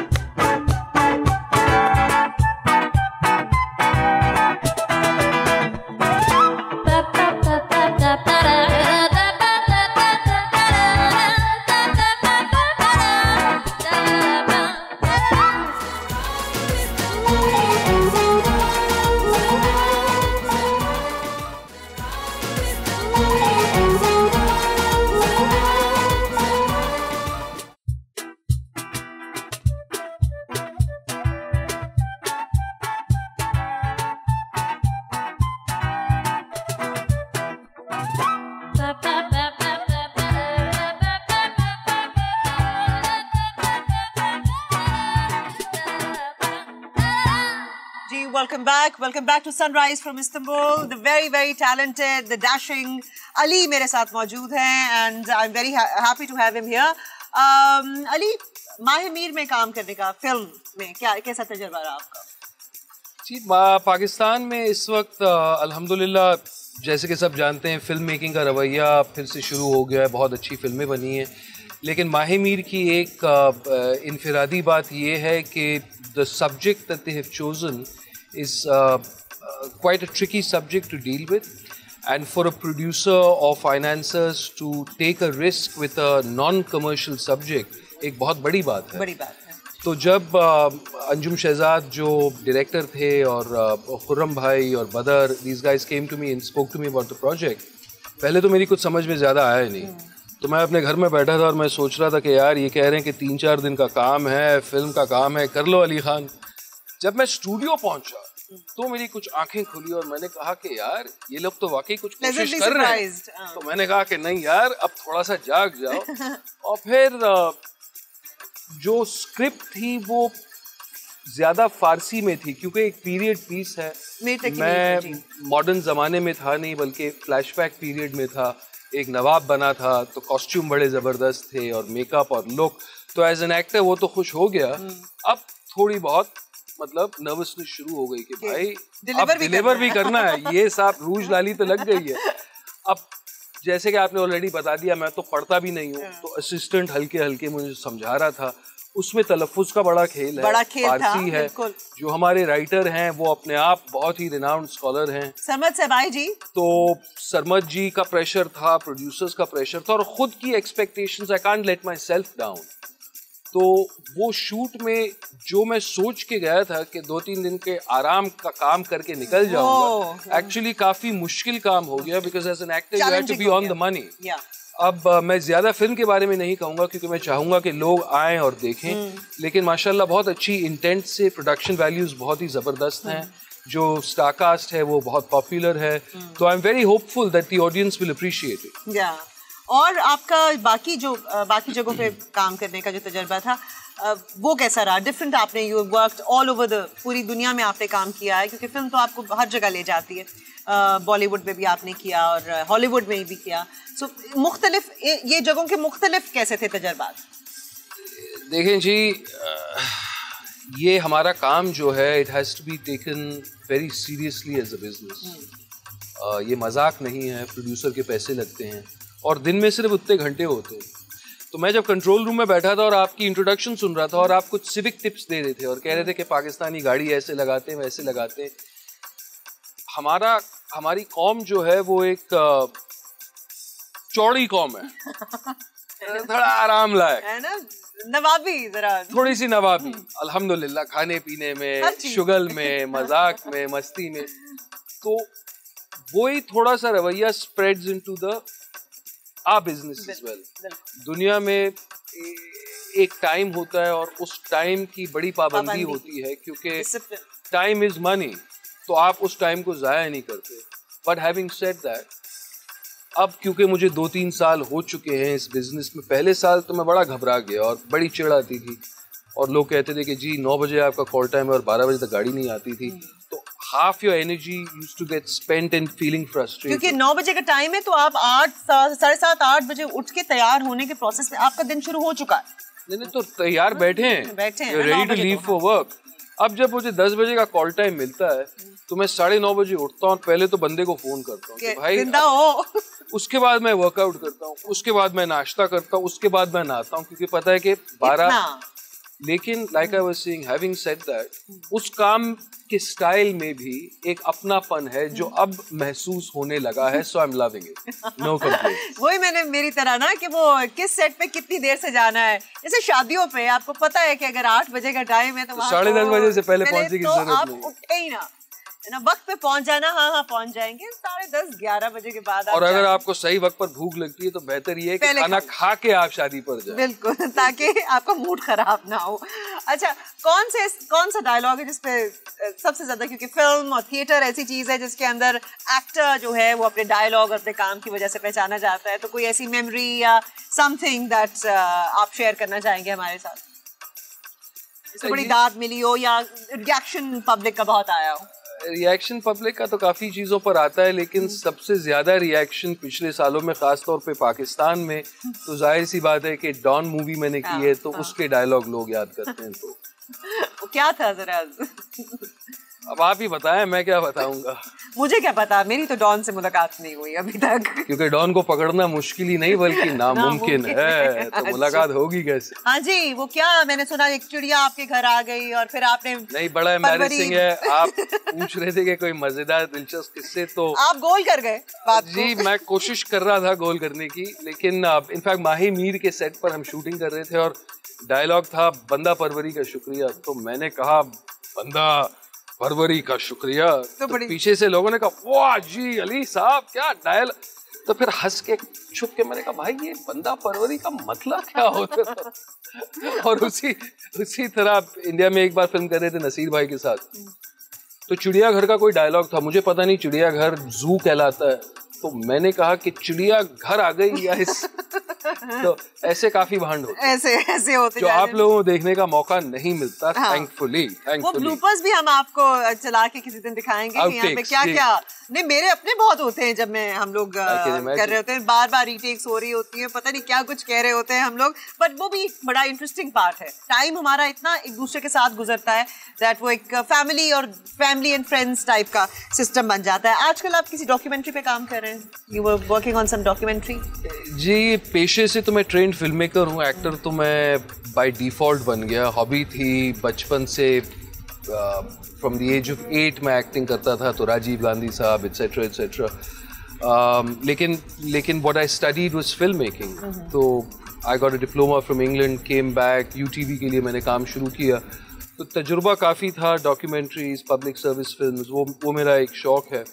Welcome back. Welcome back to Sunrise from Istanbul. The very, very talented, the dashing Ali मेरे साथ मौजूद हैं, and I'm very ha happy to have him here. Um, Ali, माह मीर में काम करने का, फिल्म में क्या कैसा तजुर्बा रहा आपका? जी, पाकिस्तान में इस वक्त अल्हम्दुलिल्लाह, जैसे कि सब जानते हैं, फिल्म मेकिंग का रवैया फिर से शुरू हो गया है. बहुत अच्छी फिल्में बनी हैं, लेकिन माह मीर की एक इनफिरादी बात ये है कि the subject that they have chosen is uh, uh, quite a tricky subject to deal with, and for a producer or financiers to take a risk with a non-commercial subject एक बहुत बड़ी बात है. बड़ी बात है. तो जब uh, अंजुम शहजाद जो डायरेक्टर थे, और खुर्रम uh, भाई और बदर, these guys came to me and spoke to me about the project, पहले तो मेरी कुछ समझ में ज़्यादा आया नहीं. hmm. तो मैं अपने घर में बैठा था और मैं सोच रहा था कि यार ये कह रहे हैं कि तीन चार दिन का काम है, फिल्म का काम है, कर लो अली खान. जब मैं स्टूडियो पहुंचा तो मेरी कुछ आंखें खुली और मैंने कहा कि यार ये लोग तो वाकई कुछ कोशिश कर रहे हैं. तो मैंने कहा कि नहीं यार, अब थोड़ा सा जाग जाओ. और फिर जो स्क्रिप्ट थी वो ज्यादा फारसी में थी, क्योंकि एक पीरियड पीस है. मैं मॉडर्न जमाने में था नहीं, बल्कि फ्लैशबैक पीरियड में था. एक नवाब बना था, तो कॉस्ट्यूम बड़े जबरदस्त थे, और मेकअप और लुक. तो एज एन एक्टर वो तो खुश हो गया. अब थोड़ी बहुत मतलब नर्वसनेस शुरू हो गई कि भाई अब डिलीवर भी करना है. ये साहब रूज लाली तो लग गई है. अब जैसे कि आपने ऑलरेडी बता दिया, मैं तो पढ़ता भी नहीं हूँ, तो असिस्टेंट हल्के हल्के मुझे समझा रहा था. उसमें तलफ़ुज़ का बड़ा खेल है, बड़ा खेल था, फारसी है। जो हमारे राइटर हैं वो अपने आप बहुत ही रिनाउंड स्कॉलर हैं। सरमद सेबाई जी, तो सरमद जी का प्रेशर था, प्रोड्यूसर्स का प्रेशर था और खुद की expectations, I can't let myself down. तो वो शूट में जो मैं सोच के गया था कि दो तीन दिन के आराम का काम करके निकल जाऊंगा, एक्चुअली काफी मुश्किल काम हो गया, because as an actor you have to be on the money. अब uh, मैं ज्यादा फिल्म के बारे में नहीं कहूंगा क्योंकि मैं चाहूंगा कि लोग आएं और देखें, लेकिन माशाल्लाह बहुत अच्छी इंटेंट से प्रोडक्शन वैल्यूज बहुत ही जबरदस्त हैं, जो स्टारकास्ट है वो बहुत पॉपुलर है, तो I am very hopeful that the audience will appreciate it. या और आपका बाकी जो बाकी जगहों पे काम करने का जो तजुर्बा था वो कैसा रहा? डिफरेंट आपने, you worked all over the, पूरी दुनिया में आपने काम किया है क्योंकि फिल्म तो आपको हर जगह ले जाती है, बॉलीवुड में भी आपने किया और हॉलीवुड में भी किया, सो so, मुख्तलिफ ये जगहों के मुख्तलिफ कैसे थे तजुर्बात? देखें जी, ये हमारा काम जो है it has to be taken very seriously as a business. ये मजाक नहीं है, प्रोड्यूसर के पैसे लगते हैं और दिन में सिर्फ उतने घंटे होते हैं। तो मैं जब कंट्रोल रूम में बैठा था और आपकी इंट्रोडक्शन सुन रहा था और आप कुछ सिविक टिप्स दे रहे थे और कह रहे थे कि पाकिस्तानी गाड़ी ऐसे लगाते हैं वैसे लगाते हैं, हमारा हमारी कौम जो है वो एक चौड़ी कौम है, थोड़ा आराम लायक है ना, नवाबी, जरा थोड़ी सी नवाबी, अल्हम्दुलिल्लाह, खाने पीने में, शुगल में, मजाक में, मस्ती में। तो वो ही थोड़ा सा रवैया spreads into the uh business as well. दुनिया में एक टाइम होता है और उस टाइम की बड़ी पाबंदी होती है क्योंकि टाइम इज मनी, तो आप उस टाइम को जाया नहीं करते। बट हैविंग सेड दैट, अब क्योंकि मुझे दो तीन साल हो चुके हैं इस बिजनेस में, पहले साल तो मैं बड़ा घबरा गया और बड़ी चिढ़ आती थी और लोग कहते थे कि जी नौ बजे आपका कॉल टाइम है और बारह बजे तक गाड़ी नहीं आती थी, तो half your energy used to get spent in feeling frustrated. क्योंकि नौ बजे का टाइम है तो आप आठ साढ़े सात आठ बजे उठ के तैयार होने के प्रोसेस में आपका दिन शुरू हो चुका है। नहीं नहीं, तो तैयार बैठे हैं, बैठे हैं, ready to leave for work. अब जब मुझे दस बजे का कॉल टाइम मिलता है तो मैं साढ़े नौ बजे उठता हूँ और पहले तो बंदे को फोन करता हूँ कि भाई जिंदा हो। उसके बाद मैं वर्कआउट करता हूँ, उसके बाद मैं नाश्ता करता हूँ, उसके बाद मैं नहाता हूँ क्योंकि पता है कि बारह। लेकिन like I was saying, having said that, उस काम के स्टाइल में भी एक अपनापन है जो अब महसूस होने लगा है, so I am loving it, no complaint. वही मैंने, मेरी तरह ना कि वो किस सेट पे कितनी देर से जाना है, जैसे शादियों पे आपको पता है कि अगर आठ बजे का टाइम है तो, तो साढ़े दस बजे से पहले पहुंचने की जरूरत नहीं, आप उठे ही ना, ना वक्त पे पहुंच जाना। हाँ हाँ पहुंच जाएंगे साढ़े दस ग्यारह बजे के बाद। और अगर आपको सही वक्त पर भूख लगती है तो बेहतर ये है कि खाना खा के आप शादी पर जाएं। बिल्कुल, ताकि आपका मूड खराब ना हो। अच्छा, कौन से कौन सा डायलॉग है जिसपे सबसे ज्यादा, क्योंकि फिल्म और थिएटर ऐसी चीज है जिसके अंदर एक्टर जो है वो अपने डायलॉग और अपने काम की वजह से पहचाना जाता है, तो कोई ऐसी मेमोरी या समथिंग दैट आप शेयर करना चाहेंगे हमारे साथ, इसको बड़ी दाद मिली हो या रिएक्शन पब्लिक का बहुत आया हो? रिएक्शन पब्लिक का तो काफ़ी चीज़ों पर आता है, लेकिन सबसे ज़्यादा रिएक्शन पिछले सालों में ख़ास तौर पे पाकिस्तान में, तो जाहिर सी बात है कि डॉन मूवी मैंने की है तो उसके डायलॉग लोग याद करते हैं। तो वो क्या था जरा? अब आप ही बताएं, मैं क्या बताऊंगा। मुझे क्या पता, मेरी तो डॉन से मुलाकात नहीं हुई अभी तक। क्योंकि डॉन को पकड़ना मुश्किल ही नहीं बल्कि नामुमकिन है, तो मुलाकात होगी कैसे? हाँ जी, वो क्या मैंने सुना एक चिड़िया आपके घर आ गई और फिर आपने, नहीं, बड़ा एम्बैरेसिंग है। आप पूछ रहे थे कि कोई मजेदार दिलचस्प किस्से, तो आप गोल कर गए बात जी। मैं कोशिश कर रहा था गोल करने की, लेकिन इनफैक्ट माही मीर के सेट पर हम शूटिंग कर रहे थे और डायलॉग था बंदा परवरी का शुक्रिया, तो मैंने कहा बंदा परवरी का शुक्रिया, तो, तो पीछे से लोगों ने कहा वाह जी अली साहब क्या डायल, तो फिर हंस के छुप के मैंने कहा भाई ये बंदा परवरी का मतलब क्या होता था। और उसी उसी तरह इंडिया में एक बार फिल्म कर रहे थे नसीर भाई के साथ, तो चिड़ियाघर का कोई डायलॉग था, मुझे पता नहीं चिड़ियाघर जू कहलाता है, तो मैंने कहा कि चिड़िया घर आ गई या इस तो ऐसे काफी भांड होते ऐसे ऐसे होते जो आप लोगों को देखने का मौका नहीं मिलता। हाँ। थैंकफुली थैंकफुली वो ब्लूपर्स भी हम आपको चला के किसी दिन दिखाएंगे कि यहाँ पे क्या क्या, नहीं मेरे अपने बहुत होते हैं जब मैं हम लोग कर रहे होते हैं, बार बार रीटेक्स हो रही होती है, पता नहीं क्या कुछ कह रहे होते हैं हम लोग, बट वो भी बड़ा इंटरेस्टिंग पार्ट है। टाइम हमारा इतना एक दूसरे के साथ गुजरता है दैट वो एक फैमिली और फैमिली एंड फ्रेंड्स टाइप का सिस्टम बन जाता है। आजकल आप किसी डॉक्यूमेंट्री पे काम कर रहे हैं? आपने? You were working on some documentary? जी, पेशे से तो मैं ट्रेंड फिल्म मेकर हूँ, एक्टर तो मैं बाय डिफ़ॉल्ट बन गया। हॉबी थी बचपन से, from the age of eight मैं एक्टिंग करता था, तो राजीव गांधी साहब एट्सेट्रा एट्सेट्रा। लेकिन लेकिन what I studied was film making. तो I got a diploma from England, came back, UTV के लिए मैंने काम शुरू किया। तो तजुर्बा काफ़ी था, डॉक्यूमेंट्रीज, पब्लिक सर्विस फिल्म्स, वो वो मेरा एक शौक़ है।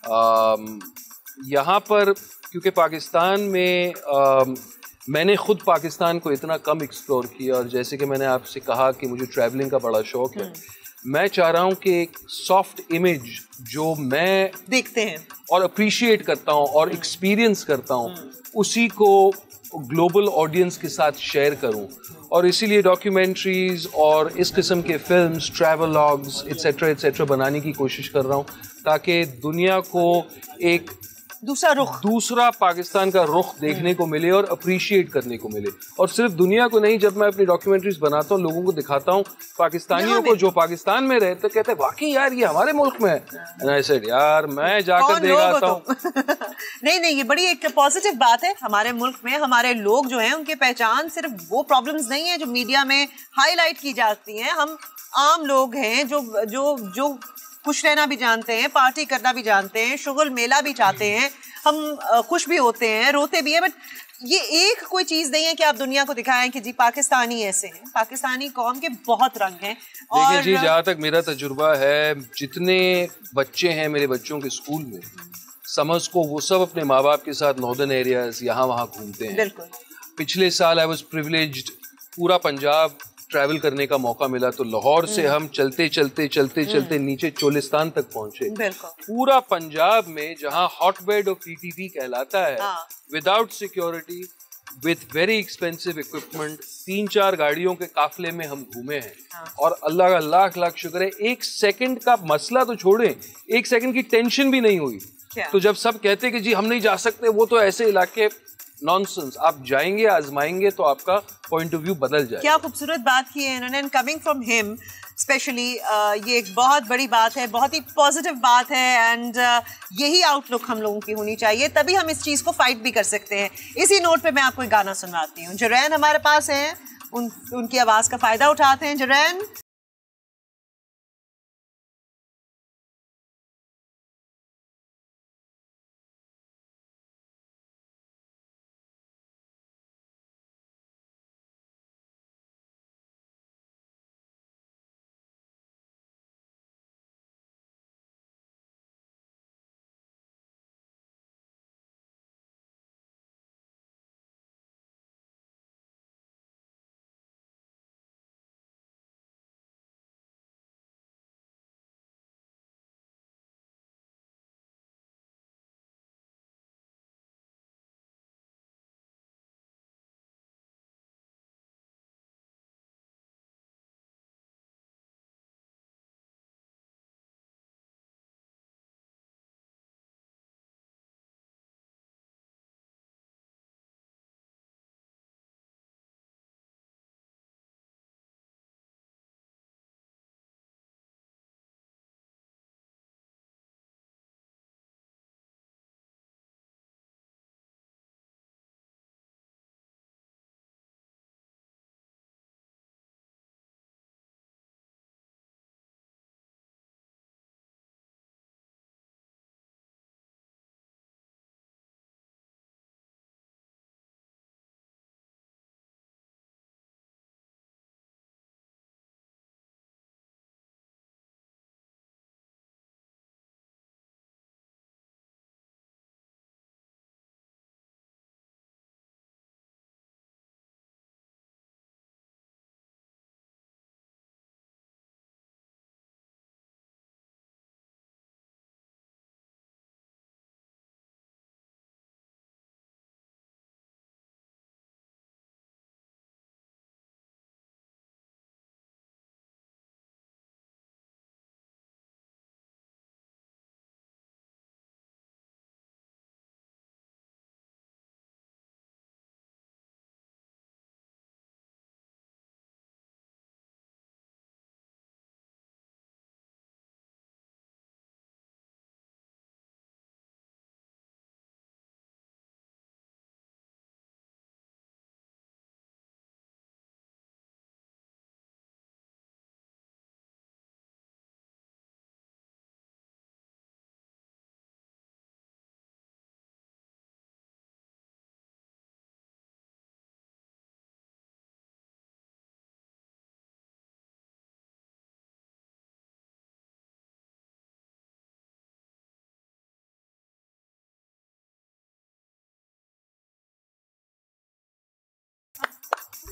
um, यहाँ पर क्योंकि पाकिस्तान में uh, मैंने ख़ुद पाकिस्तान को इतना कम एक्सप्लोर किया, और जैसे कि मैंने आपसे कहा कि मुझे ट्रैवलिंग का बड़ा शौक़ है, मैं चाह रहा हूँ कि एक सॉफ्ट इमेज जो मैं देखते हैं और अप्रिशिएट करता हूँ और एक्सपीरियंस करता हूँ, उसी को ग्लोबल ऑडियंस के साथ शेयर करूँ। और इसीलिए डॉक्यूमेंट्रीज और इस किस्म के फिल्म्स, ट्रैवलॉग्स एट्सेट्रा एट्सेट्रा बनाने की कोशिश कर रहा हूँ, ताकि दुनिया को एक दूसरा रुख दूसरा पाकिस्तान का रुख देखने को मिले और अप्रिशिएट करने को मिले। और सिर्फ दुनिया को नहीं, जब मैं अपनी डॉक्यूमेंट्रीज बनाता हूँ, लोगों को दिखाता हूँ, पाकिस्तानियों को जो पाकिस्तान में रहते, कहते हैं वाकई यार ये हमारे मुल्क में है। एंड आई सेड यार मैं जाकर देख आता हूँ। नहीं नहीं, ये बड़ी एक पॉजिटिव बात है। हमारे मुल्क में हमारे लोग जो हैं, उनकी पहचान सिर्फ वो प्रॉब्लम्स नहीं है जो मीडिया में हाईलाइट की जाती हैं। हम आम लोग हैं जो जो जो खुश रहना भी जानते हैं, पार्टी करना भी जानते हैं, शुगल मेला भी चाहते हैं, हम खुश भी होते हैं, रोते भी हैं। बट ये एक कोई चीज़ नहीं है कि आप दुनिया को दिखाएं कि जी पाकिस्तानी ऐसे हैं। पाकिस्तानी कौम के बहुत रंग हैं। देखिए जी, जहाँ तक मेरा तजुर्बा है, जितने बच्चे हैं मेरे बच्चों के स्कूल में, समझ को वो सब अपने माँ बाप के साथ नॉर्दर्न एरियाज यहाँ वहाँ घूमते हैं। बिल्कुल। पिछले साल आई वाज प्रिविलेज्ड, पूरा पंजाब ट्रैवल करने का मौका मिला, तो लाहौर से हम चलते चलते चलते चलते नीचे चोलिस्तान तक पहुंचे। पूरा पंजाब में जहां हॉटबेड ऑफ पीटीपी कहलाता है, without security, with very expensive equipment, तीन चार गाड़ियों के काफिले में हम घूमे हैं। और अल्लाह का लाख लाख शुक्र है, एक सेकंड का मसला तो छोड़ें, एक सेकंड की टेंशन भी नहीं हुई। तो जब सब कहते कि जी हम नहीं जा सकते, वो तो ऐसे इलाके नॉनसेंस, आप जाएंगे, आजमाएंगे तो आपका पॉइंट ऑफ व्यू बदल जाए। क्या खूबसूरत बात की है इन्होंने, कमिंग फ्रॉम हिम स्पेशली, ये एक बहुत बड़ी बात है, बहुत ही पॉजिटिव बात है। एंड uh, यही आउटलुक हम लोगों की होनी चाहिए, तभी हम इस चीज़ को फाइट भी कर सकते हैं। इसी नोट पे मैं आपको एक गाना सुनवाती हूँ। जुरैन हमारे पास हैं, उन, उनकी आवाज़ का फ़ायदा उठाते हैं। जुरैन।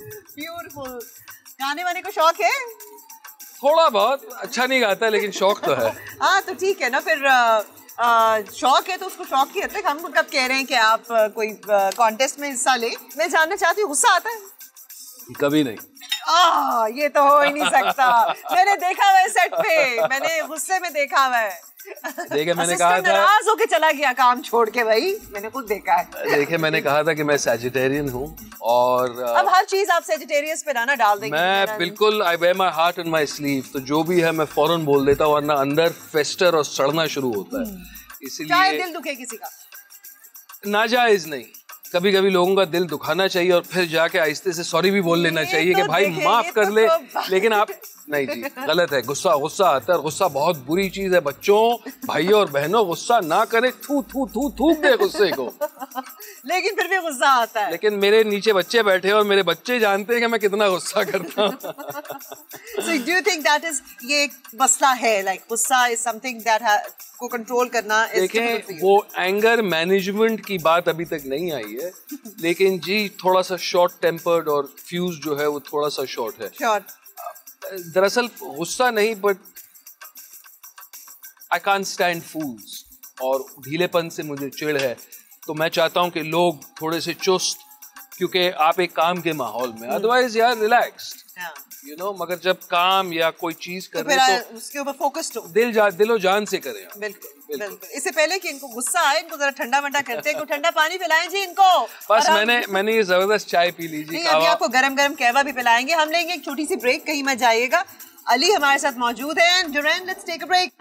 ब्यूटीफुल। गाने वाने को शौक है? थोड़ा बहुत, अच्छा नहीं गाता लेकिन शौक तो है। हाँ तो ठीक है ना, फिर आ, आ, शौक है तो उसको शौक की हद तक हम कब कह रहे हैं कि आप आ, कोई कॉन्टेस्ट में हिस्सा ले। मैं जानना चाहती हूँ, गुस्सा आता है? कभी नहीं। आ, ये तो हो ही नहीं सकता। मैंने देखा हुआ है सेट पे, मैंने गुस्से में देखा हुआ है। देखिए मैंने कहा था, नाराज होके चला गया काम छोड़ के, भाई मैंने खुद देखा है। देखिए मैंने कहा था कि मैं सैजिटेरियन हूँ और अब हर चीज आप सैजिटेरियस पे ना डाल देंगे। मैं बिल्कुल I wear my heart in my sleeve, तो जो भी है मैं फौरन बोल देता हूँ, वरना अंदर फेस्टर और सड़ना शुरू होता है। इसलिए चाहे दिल दुखे किसी का, नाजायज नहीं। कभी कभी लोगों का दिल दुखाना चाहिए और फिर जाके आहिस्ते से सॉरी भी बोल लेना चाहिए कि भाई माफ कर ले, लेकिन आप नहीं जी, गलत है। गुस्सा गुस्सा आता है, गुस्सा बहुत बुरी चीज है। बच्चों, भाइयों और बहनों, गुस्सा ना करे, थू थू थू थूक दे गुस्से को। लेकिन फिर भी गुस्सा आता है। लेकिन मेरे नीचे बच्चे बैठे हैं और मेरे बच्चे जानते हैं कि मैं कितना गुस्सा करता हूँ। So do you think that is ये एक मसला है, like गुस्सा is something that को कंट्रोल करना is difficult for देखें, you? वो एंगर मैनेजमेंट की बात अभी तक नहीं आई है, लेकिन जी थोड़ा सा शॉर्ट टेम्पर्ड और फ्यूज जो है वो थोड़ा सा शॉर्ट है। Short. दरअसल गुस्सा नहीं, but I can't stand fools, और ढीलेपन से मुझे चिढ़ है। तो मैं चाहता हूं कि लोग थोड़े से चुस्त, क्योंकि आप एक काम के माहौल में, अदरवाइज यार रिलैक्स्ड, यू नो, मगर जब काम या कोई चीज कर रहे तो तो उसके ऊपर फोकस्ड हो, दिल जा दिलो जान से करें। बिल्कुल बिल्कुल। इससे पहले कि इनको गुस्सा आए, इनको जरा ठंडा वंडा करते हैं, ठंडा पानी पिलाएं जी इनको। बस मैंने मैंने ये जबरदस्त चाय पी लीजिए। नहीं, अभी आपको गरम गरम कहवा भी पिलाएंगे। हम लेंगे एक छोटी सी ब्रेक, कहीं मत जाइएगा। अली हमारे साथ मौजूद है। डुरैन, let's take a break.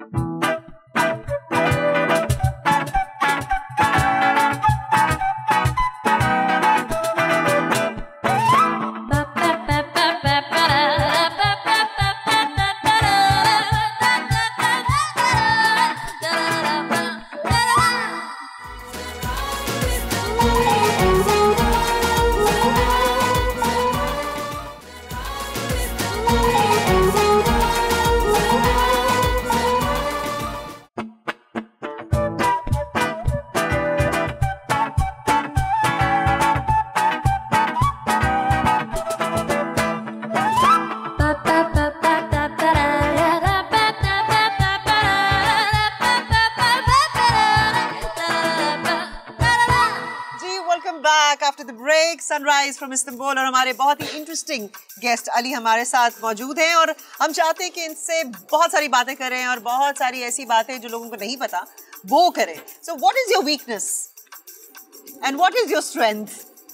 Sunrise from Istanbul, और हमारे बहुत ही इंटरेस्टिंग गेस्ट अली हमारे साथ मौजूद हैं, और हम चाहते हैं कि इनसे बहुत सारी बातें करें और बहुत सारी ऐसी बातें जो लोगों को नहीं पता वो करें। So what is your weakness and what is your strength?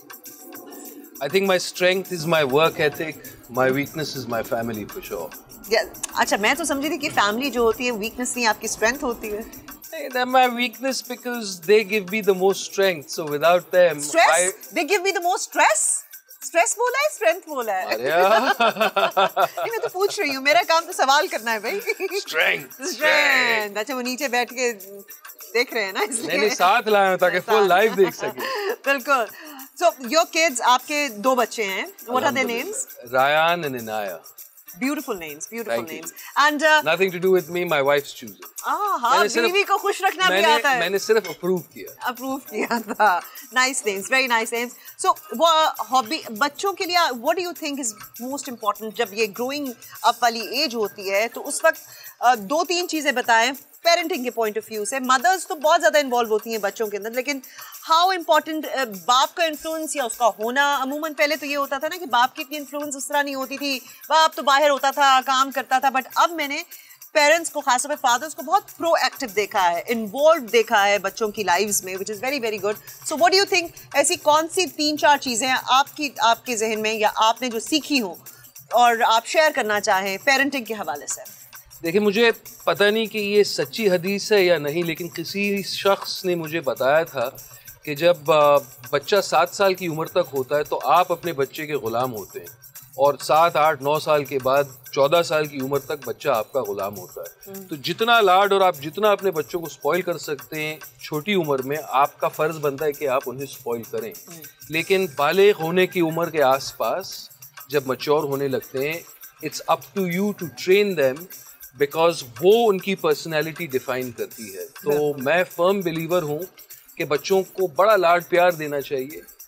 I think my strength is my work ethic, my weakness is my family for sure. अच्छा, मैं तो समझी थी कि फैमिली जो होती है वीकनेस नहीं, आपकी स्ट्रेंथ होती है। They're my weakness because they give me the most strength. So without them, stress? I... They give me the most stress? Stress बोला है, strength बोला है? नहीं, मैं तो पूछ रही हूँ, मेरा काम तो सवाल करना है भाई। Strength. Strength. अच्छा, वो नीचे बैठ के देख रहे हैं ना, इसलिए। मैंने साथ लाया हूँ ताकि full live देख सके। बिल्कुल। So your kids, आपके दो बच्चे हैं. What are their names? Ryan and Inaya. Beautiful names, beautiful Thank names. you. And uh, nothing to do with me, my wife's choosing. Ah, हाँ, बीवी को खुश रखना भी आता है। मैंने सिर्फ अप्रूव किया। अप्रूव किया था। Nice names, very nice names. So, वो हॉबी बच्चों के लिए, what do you think is most important जब ये growing up वाली एज होती है, तो उस वक्त uh, दो तीन चीजें बताएं पेरेंटिंग के पॉइंट ऑफ व्यू से। मदर्स तो बहुत ज्यादा इन्वॉल्व होती हैं बच्चों के अंदर, लेकिन हाउ इम्पोर्टेंट बाप का इन्फ्लुएंस या उसका होना। अमूमन पहले तो ये होता था ना कि बाप की इतनी इन्फ्लुएंस उस तरह नहीं होती थी, बाप तो बाहर होता था, काम करता था, बट अब मैंने पेरेंट्स को, खासतौर पे फादर्स को बहुत प्रोएक्टिव देखा है, इन्वॉल्व देखा है बच्चों की लाइव्स में, which is very very good. So what do you think, ऐसी कौन सी तीन चार चीज़ें हैं आपकी आपके जहन में या आपने जो सीखी हो और आप शेयर करना चाहें पेरेंटिंग के हवाले से? देखिए, मुझे पता नहीं कि ये सच्ची हदीस है या नहीं, लेकिन किसी शख्स ने मुझे बताया था कि जब बच्चा सात साल की उम्र तक होता है तो आप अपने बच्चे के ग़ुलाम होते हैं, और सात आठ नौ साल के बाद चौदह साल की उम्र तक बच्चा आपका ग़ुलाम होता है। तो जितना लाड और आप जितना अपने बच्चों को स्पॉइल कर सकते हैं छोटी उम्र में, आपका फ़र्ज़ बनता है कि आप उन्हें स्पॉइल करें। लेकिन बालिग होने की उम्र के आसपास जब मैच्योर होने लगते हैं, it's up to you to train them, because वो उनकी पर्सनैलिटी डिफाइन करती है। तो मैं फर्म बिलीवर हूँ कि बच्चों को बड़ा लाड प्यार देना चाहिए,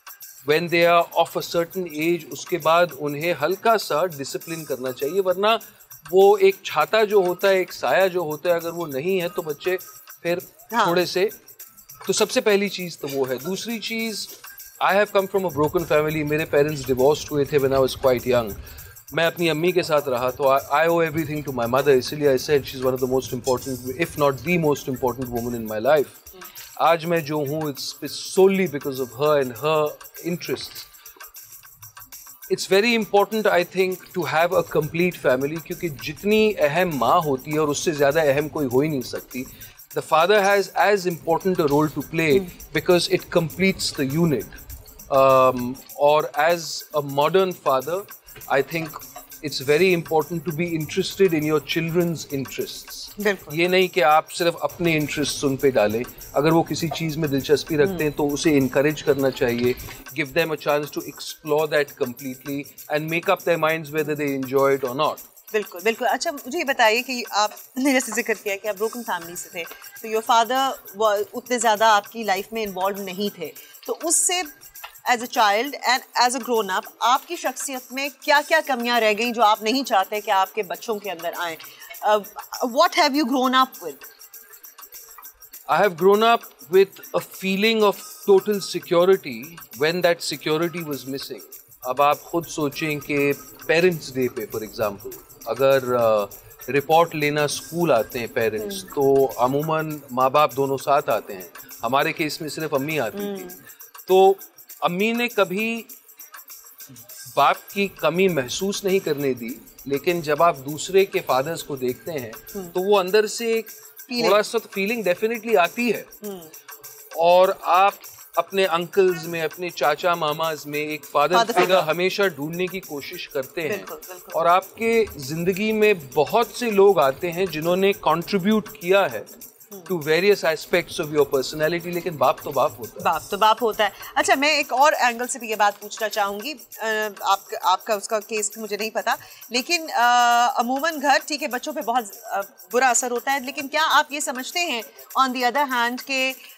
when they are of a certain age, उसके बाद उन्हें हल्का सा डिसिप्लिन करना चाहिए, वरना वो एक छाता जो होता है, एक साया जो होता है, अगर वो नहीं है तो बच्चे फिर हाँ. थोड़े से, तो सबसे पहली चीज़ तो वो है। दूसरी चीज़, I have come from a broken family, मेरे पेरेंट्स डिवोर्स्ड हुए थे when I was quite young. मैं अपनी अम्मी के साथ रहा, तो I owe everything to my mother, इसीलिए I said she is one of the most important, if not the most important woman in my life. आज मैं जो हूँ, it's solely because of her and her interests. It's very important, I think, to have a complete family, क्योंकि जितनी अहम माँ होती है और उससे ज़्यादा अहम कोई हो ही नहीं सकती। The father has as important a role to play mm. because it completes the unit. Um, or as a modern father, I think it's very important to be interested in your children's interests. ये नहीं कि आप सिर्फ अपने interests उन पे डालें। अगर वो किसी चीज़ में दिलचस्पी रखते हैं तो उसे encourage करना चाहिए, give them a chance to explore that completely and make up their minds whether they enjoy it or not. बिल्कुल बिल्कुल। अच्छा, मुझे ये बताइए कि आपने जैसे जिक्र किया कि आप ब्रोकन फैमिली से थे, तो योर फादर उतने ज़्यादा आपकी लाइफ में इन्वॉल्व नहीं थे, तो उससे as a child and as a grown up आपकी शख्सियत में क्या क्या कमियां रह गई जो आप नहीं चाहते कि आपके बच्चों के अंदर आए? What have you grown up with? I have grown up with a feeling of total security when that security was missing. अब आप खुद सोचें कि पेरेंट्स डे पे फॉर एग्जांपल अगर रिपोर्ट uh, लेना स्कूल आते हैं पेरेंट्स, तो अमूमन माँ बाप दोनों साथ आते हैं। हमारे केस में सिर्फ अम्मी आती थी, तो अम्मी ने कभी बाप की कमी महसूस नहीं करने दी, लेकिन जब आप दूसरे के फादर्स को देखते हैं तो वो अंदर से एक थोड़ा सा फीलिंग डेफिनेटली आती है। और आप अपने अंकल्स में, अपने चाचा मामाज में एक फादर फिगर हमेशा ढूंढने की कोशिश करते हैं। बिल्कुल, बिल्कुल। और आपके जिंदगी में बहुत से लोग आते हैं जिन्होंने कंट्रीब्यूट किया है to various aspects of your personality, लेकिन बाप तो बाप होता है। बाप तो बाप होता है। अच्छा, मैं एक और एंगल से भी ये बात पूछना चाहूँगी, आप, आपका उसका केस मुझे नहीं पता, लेकिन अमूमन घर, ठीक है, बच्चों पे बहुत आ, बुरा असर होता है, लेकिन क्या आप ये समझते हैं ऑन दी अदर हैंड के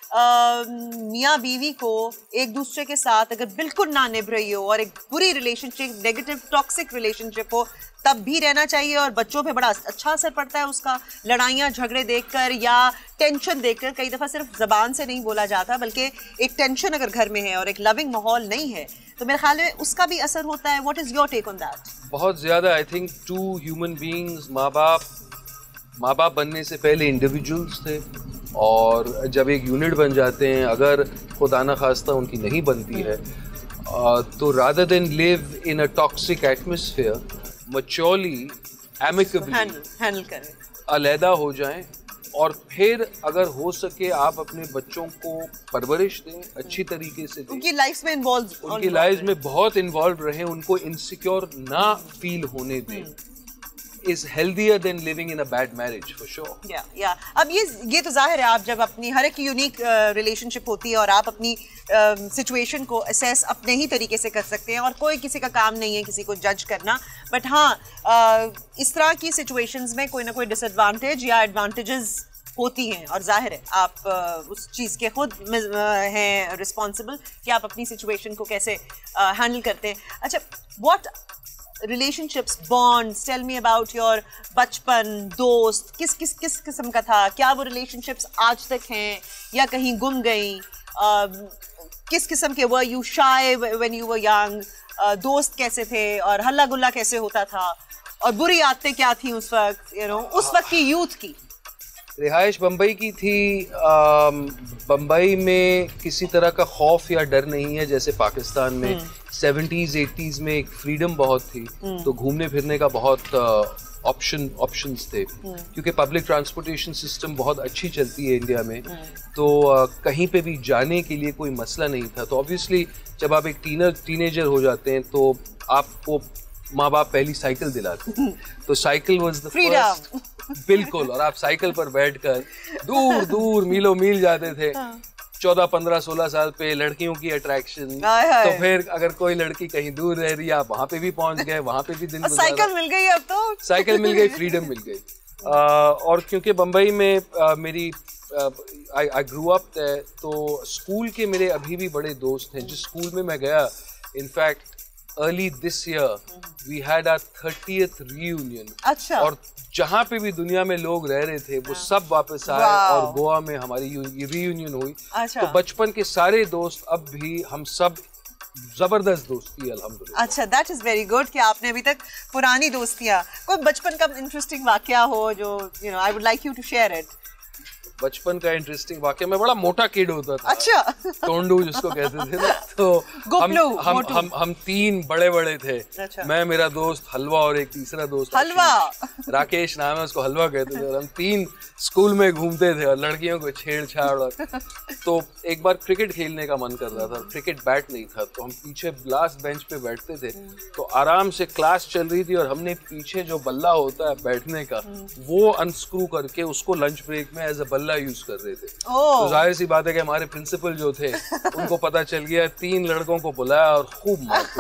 मियाँ बीवी को एक दूसरे के साथ अगर बिल्कुल ना निभ रही हो और एक बुरी रिलेशनशिप, नेगेटिव टॉक्सिक रिलेशनशिप हो, तब भी रहना चाहिए और बच्चों पे बड़ा अच्छा असर पड़ता है उसका? लड़ाइयाँ झगड़े देखकर या टेंशन देखकर, कई दफ़ा सिर्फ ज़बान से नहीं बोला जाता बल्कि एक टेंशन अगर घर में है और एक लविंग माहौल नहीं है, तो मेरे ख्याल में उसका भी असर होता है। What is your take on that? बहुत ज़्यादा। I think to human beings, माँ बाप माँ बाप बनने से पहले इंडिविजुअल्स थे, और जब एक यूनिट बन जाते हैं, अगर खुदा न खास्ता उनकी नहीं बनती है, तो rather than live in a toxic atmosphere, maturely, amicably handle करें, अलहदा हो जाएं, और फिर अगर हो सके आप अपने बच्चों को परवरिश दें, अच्छी तरीके से दें, उनकी लाइफ में इन्वॉल्व उनकी लाइफ में बहुत इन्वॉल्व रहें, उनको इनसिक्योर ना फील होने दें, is healthier than living in a bad marriage for sure. Yeah, yeah. अब ये ये तो जाहिर है, आप जब अपनी हर एक यूनिक रिलेशनशिप होती है और आप अपनी सिचुएशन uh, को असेस अपने ही तरीके से कर सकते हैं, और कोई किसी का काम नहीं है किसी को जज करना, बट हाँ uh, इस तरह की सिचुएशंस में कोई ना कोई डिसएडवांटेज या एडवांटेजेस होती हैं, और जाहिर है आप uh, उस चीज़ के खुद uh, हैं रिस्पॉन्सिबल कि आप अपनी सिचुएशन को कैसे हैंडल uh, करते हैं। अच्छा, what relationships, bonds, tell me about your बचपन, दोस्त, किस किस किस किस्म का था? क्या वो relationships आज तक हैं या कहीं गुम गई? uh, किस किस्म के were you shy when you were young? uh, दोस्त कैसे थे और हल्ला गुल्ला कैसे होता था, और बुरी आदतें क्या थी उस वक्त, you know, उस वक्त की यूथ की? रिहाइश बम्बई की थी। बम्बई में किसी तरह का खौफ या डर नहीं है जैसे पाकिस्तान में। सेवेंटीज़ एटीज़ में एक फ्रीडम बहुत थी, तो घूमने फिरने का बहुत ऑप्शन ऑप्शंस थे, क्योंकि पब्लिक ट्रांसपोर्टेशन सिस्टम बहुत अच्छी चलती है इंडिया में, तो uh, कहीं पे भी जाने के लिए कोई मसला नहीं था। तो ऑब्वियसली जब आप एक टीनर टीनेजर हो जाते हैं तो आपको माँ बाप पहली साइकिल दिलाते, तो साइकिल वाज द फर्स्ट, बिल्कुल, और आप साइकिल पर बैठकर दूर दूर मीलों मील जाते थे। चौदह पंद्रह सोलह साल पे लड़कियों की अट्रैक्शन, तो फिर अगर कोई लड़की कहीं दूर रह रही है, आप वहाँ पे भी पहुँच गए, वहाँ पे भी दिन साइकिल मिल गई, अब तो साइकिल मिल गई, फ्रीडम मिल गई। आ, और क्योंकि बम्बई में आ, मेरी I I grew up there, तो स्कूल के मेरे अभी भी बड़े दोस्त हैं जिस स्कूल में मैं गया. In fact early this year we had our thirtieth reunion. अच्छा. और जहाँ पे भी दुनिया में लोग रह रहे थे वो सब वापस आए और गोवा में हमारी रियूनियन हुई. अच्छा. तो बचपन के सारे दोस्त अब भी हम सब जबरदस्त दोस्ती अल्हम्दुलिल्लाह. अच्छा, दैट इज वेरी गुड कि आपने अभी तक पुरानी दोस्तियां. कोई बचपन का इंटरेस्टिंग वाकया हो जो you know I would like you to share it. बचपन का इंटरेस्टिंग वाकया, मैं बड़ा मोटा किड होता था. अच्छा. तोंडू जिसको कहते थे ना, तो हम हम हम हम तीन बड़े बड़े थे. अच्छा. मैं, मेरा दोस्त हलवा और एक तीसरा दोस्त हलवा, राकेश नाम है, उसको हलवा कहते थे. और हम तीन स्कूल में घूमते थे और लड़कियों को छेड़छाड़. और तो एक बार क्रिकेट खेलने का मन कर रहा था, क्रिकेट बैट नहीं था, तो हम पीछे लास्ट बेंच पे बैठते थे. तो आराम से क्लास चल रही थी और हमने पीछे जो बल्ला होता है बैठने का वो अनस्क्रू करके उसको लंच ब्रेक में एज अ बल्ला यूज कर रहे थे. तो जाहिर सी बात है कि हमारे प्रिंसिपल जो थे उनको पता चल गया. तीन लड़कों को बुलाया और खूब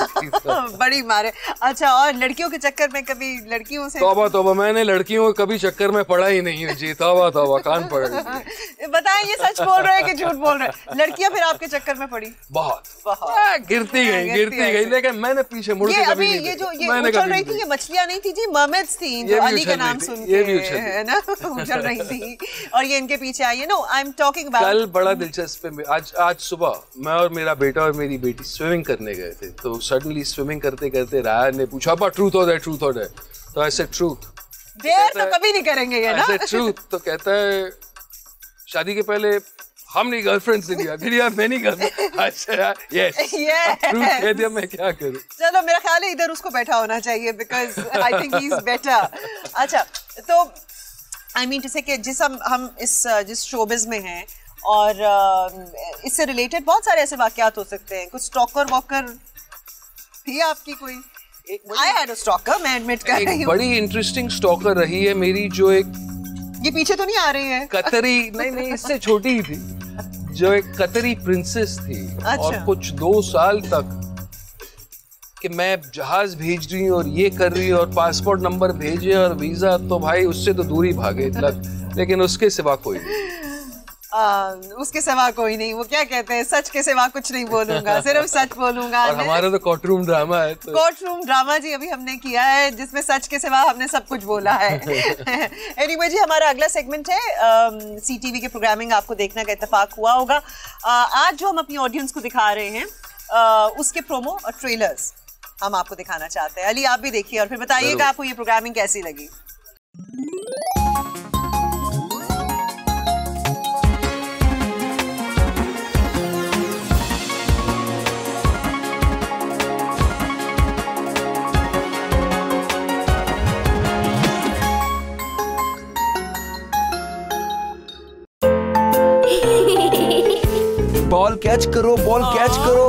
मार बड़ी मारे. अच्छा, और लड़कियों के चक्कर में कभी लड़कियों से? तौबा तौबा, मैंने लड़कियों के कभी चक्कर में पड़ा ही नहीं है जी. तौबा तौबा, कान पड़ गई. बताएं ये सच बोल रहे हैं कि झूठ बोल रहे हैं? लड़कियां फिर आपके चक्कर में पड़ी? बहुत बहुत. गिरती गई गिरती गई लेकिन मैंने पीछे मुड़ के कभी नहीं. ये जो ये उछल रही थी, ये मछलियां नहीं थी जी, मर्मेड्स थी जो अली का नाम सुन के, है ना, उछल रही थी. और ये इनके पीछे आई है. No, I am talking about. कल बड़ा दिलचस्प है. आज आज सुबह मैं और मेरा बेटा और मेरी बेटी स्विमिंग करने गए थे. तो सडनली स्विमिंग करते करते रायन ने पूछा, अब्बा ट्रूथ और ट्रूथ और है. तो ऐसे ट्रूथ देर तो कभी नहीं करेंगे ये ना. ऐसे ट्रूथ तो कहता है शादी के पहले हमने गर्लफ्रेंड से लिया, फिर यार मैंने गर्लफ्रेंड. अच्छा यस, ट्रूथ कह दिया, मैं क्या करूं. चलो, मेरा ख्याल है इधर उसको बैठा होना चाहिए because I think he is better. अच्छा, तो आई मीन टू से कि जिस हम हम इस जिस शोबिज में हैं और इससे रिलेटेड बहुत सारे ऐसे वाकयात हो सकते हैं. कुछ स्टॉकर वॉकर थी आपकी कोई? I had a stalker, मैं एडमिट कर रही हूँ. एक बड़ी इंटरेस्टिंग स्टॉकर रही है मेरी, जो एक ये पीछे तो नहीं आ रही है? कतरी, नहीं नहीं इससे छोटी ही थी, जो एक कतरी प्रिंसेस थी. अच्छा. और कुछ दो साल तक कि मैं जहाज भेज रही हूँ और ये कर रही हूँ और पासपोर्ट नंबर भेजे और वीजा, तो भाई उससे तो दूरी भागे लग, लेकिन उसके सिवा कोई नहीं. आ, उसके सिवा कोई नहीं. वो क्या कहते हैं, सच के सिवा कुछ नहीं बोलूंगा, सिर्फ सच बोलूंगा. और हमारा तो कोर्ट रूम ड्रामा है. तो कोर्ट रूम ड्रामा जी अभी हमने किया है जिसमें सच के सिवा हमने सब कुछ बोला है. एनीवे जी, हमारा अगला सेगमेंट है सी टीवी के प्रोग्रामिंग. आपको देखने का इत्तेफाक हुआ होगा. आ, आज जो हम अपनी ऑडियंस को दिखा रहे हैं आ, उसके प्रोमो और ट्रेलर्स हम आपको दिखाना चाहते हैं. अली, आप भी देखिए और फिर बताइएगा आपको ये प्रोग्रामिंग कैसी लगी. बॉल कैच करो, बॉल कैच करो.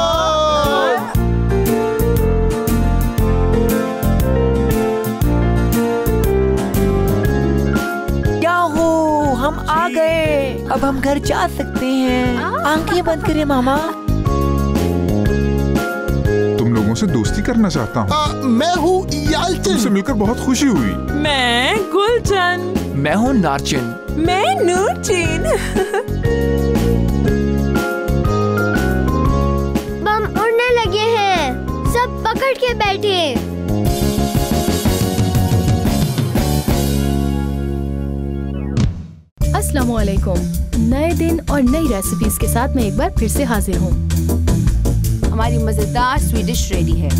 याहू, हम आ गए. अब हम घर जा सकते हैं. आंखें बंद करिए मामा. तुम लोगों से दोस्ती करना चाहता हूँ. मैं हूँ यालचन. तुमसे मिलकर बहुत खुशी हुई. मैं गुलचन. मैं हूँ नारचिन. मैं नूरचीन. बम उड़ने लगे हैं, सब पकड़ के बैठे. अस्सलामुअलैकुम. नए दिन और नई रेसिपीज के साथ मैं एक बार फिर से हाजिर हूँ. हमारी मजेदार स्वीडिश रेडी है.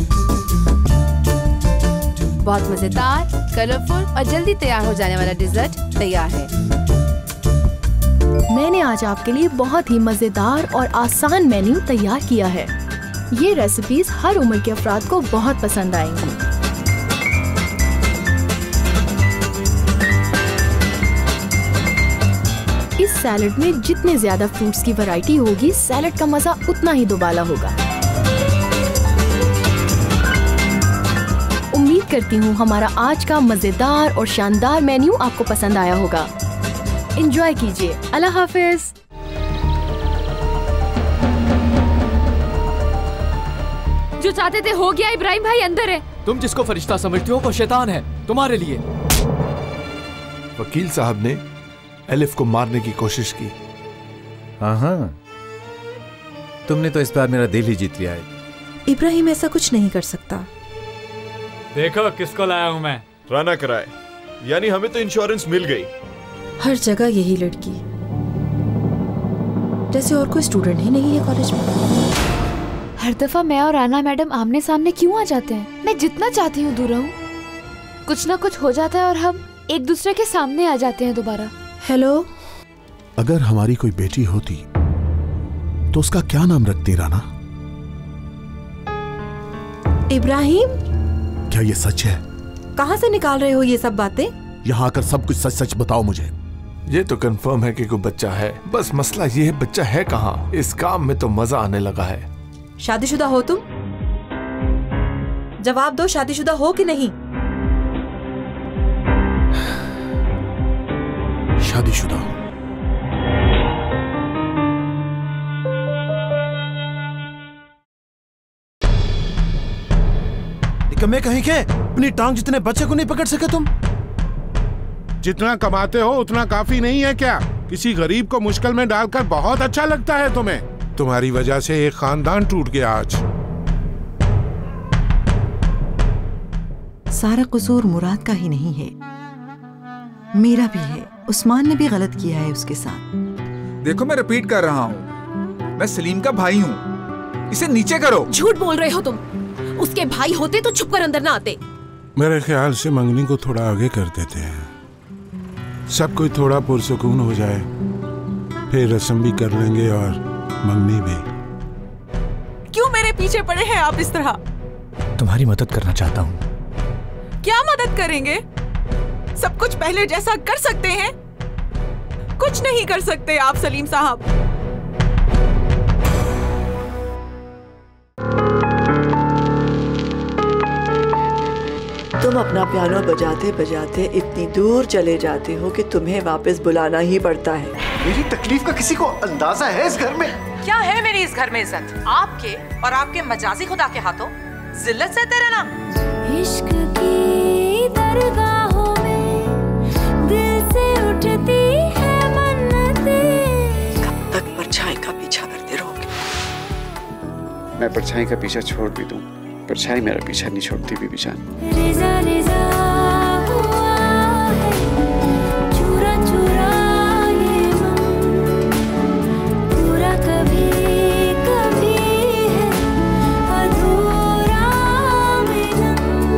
बहुत मजेदार, कलरफुल और जल्दी तैयार हो जाने वाला डिजर्ट तैयार है. मैंने आज आपके लिए बहुत ही मजेदार और आसान मेन्यू तैयार किया है. ये रेसिपीज हर उम्र के अफराद को बहुत पसंद आएंगी. इस सैलेड में जितने ज्यादा फ्रूट्स की वैरायटी होगी, सैलेड का मजा उतना ही दुबाला होगा. उम्मीद करती हूँ हमारा आज का मजेदार और शानदार मेन्यू आपको पसंद आया होगा. एंजॉय कीजिए. अल्लाह हाफिज. जो चाहते थे हो गया. इब्राहिम भाई अंदर है. तुम जिसको फरिश्ता समझते हो वो शैतान है तुम्हारे लिए. वकील साहब ने एलिफ को मारने की कोशिश की। हाँ हाँ, तुमने तो इस बार मेरा दिल ही जीत लिया है। इब्राहिम ऐसा कुछ नहीं कर सकता। देखो किसको लाया हूं मैं। राना कराए, यानी हमें तो इंश्योरेंस मिल गई। हर जगह यही लड़की, जैसे और कोई स्टूडेंट ही नहीं है कॉलेज में। हर दफा मैं और राना मैडम आमने सामने क्यों आ जाते हैं? मैं जितना चाहती हूँ दूर रहूं, कुछ ना कुछ हो जाता है और हम एक दूसरे के सामने आ जाते हैं दोबारा। हेलो, अगर हमारी कोई बेटी होती तो उसका क्या नाम रखती राना? इब्राहिम, क्या ये सच है? कहाँ से निकाल रहे हो ये सब बातें? यहाँ आकर सब कुछ सच सच बताओ मुझे। ये तो कंफर्म है कि कोई बच्चा है, बस मसला ये है बच्चा है कहाँ। इस काम में तो मजा आने लगा है। शादीशुदा हो तुम? जवाब दो, शादीशुदा हो कि नहीं? शादीशुदा हूं। निकम्मे कहीं के, अपनी टांग जितने बच्चे को नहीं पकड़ सके तुम? जितना कमाते हो उतना काफी नहीं है क्या? किसी गरीब को मुश्किल में डालकर बहुत अच्छा लगता है तुम्हें। तुम्हारी वजह से एक खानदान टूट गया आज। सारा कसूर मुराद का ही नहीं है, मेरा भी है। उस्मान ने भी गलत किया है उसके साथ। देखो मैं रिपीट कर रहा हूँ, मैं सलीम का भाई हूँ, इसे नीचे करो। झूठ बोल रहे हो तुम। उसके भाई होते तो छुप कर अंदर ना आते। मेरे ख्याल से मंगनी को थोड़ा आगे कर देते हैं, सब कोई थोड़ा पुरसुकून हो जाए, फिर रस्म भी कर लेंगे और मंगनी भी। क्यों मेरे पीछे पड़े हैं आप इस तरह? तुम्हारी मदद करना चाहता हूँ। क्या मदद करेंगे? सब कुछ पहले जैसा कर सकते हैं? कुछ नहीं कर सकते आप सलीम साहब। तुम अपना पियानो बजाते बजाते इतनी दूर चले जाते हो कि तुम्हें वापस बुलाना ही पड़ता है। मेरी तकलीफ का किसी को अंदाजा है इस घर में? क्या है मेरी इस घर में इज्जत? आपके और आपके मजाजी खुदा के हाथों जिल्लत सहते रहना। इश्क की दरगाहों में दिल से उठती है मन्नतें। कब तक परछाई का पीछा करते रहोगे? मैं परछाई का पीछा छोड़ भी दूं, परछाई मेरा पीछा नहीं छोड़ती बीबी जान। रिजा रिजा हुआ है, चूरा चूरा ये मन, पूरा कभी कभी है अधूरा मिलन।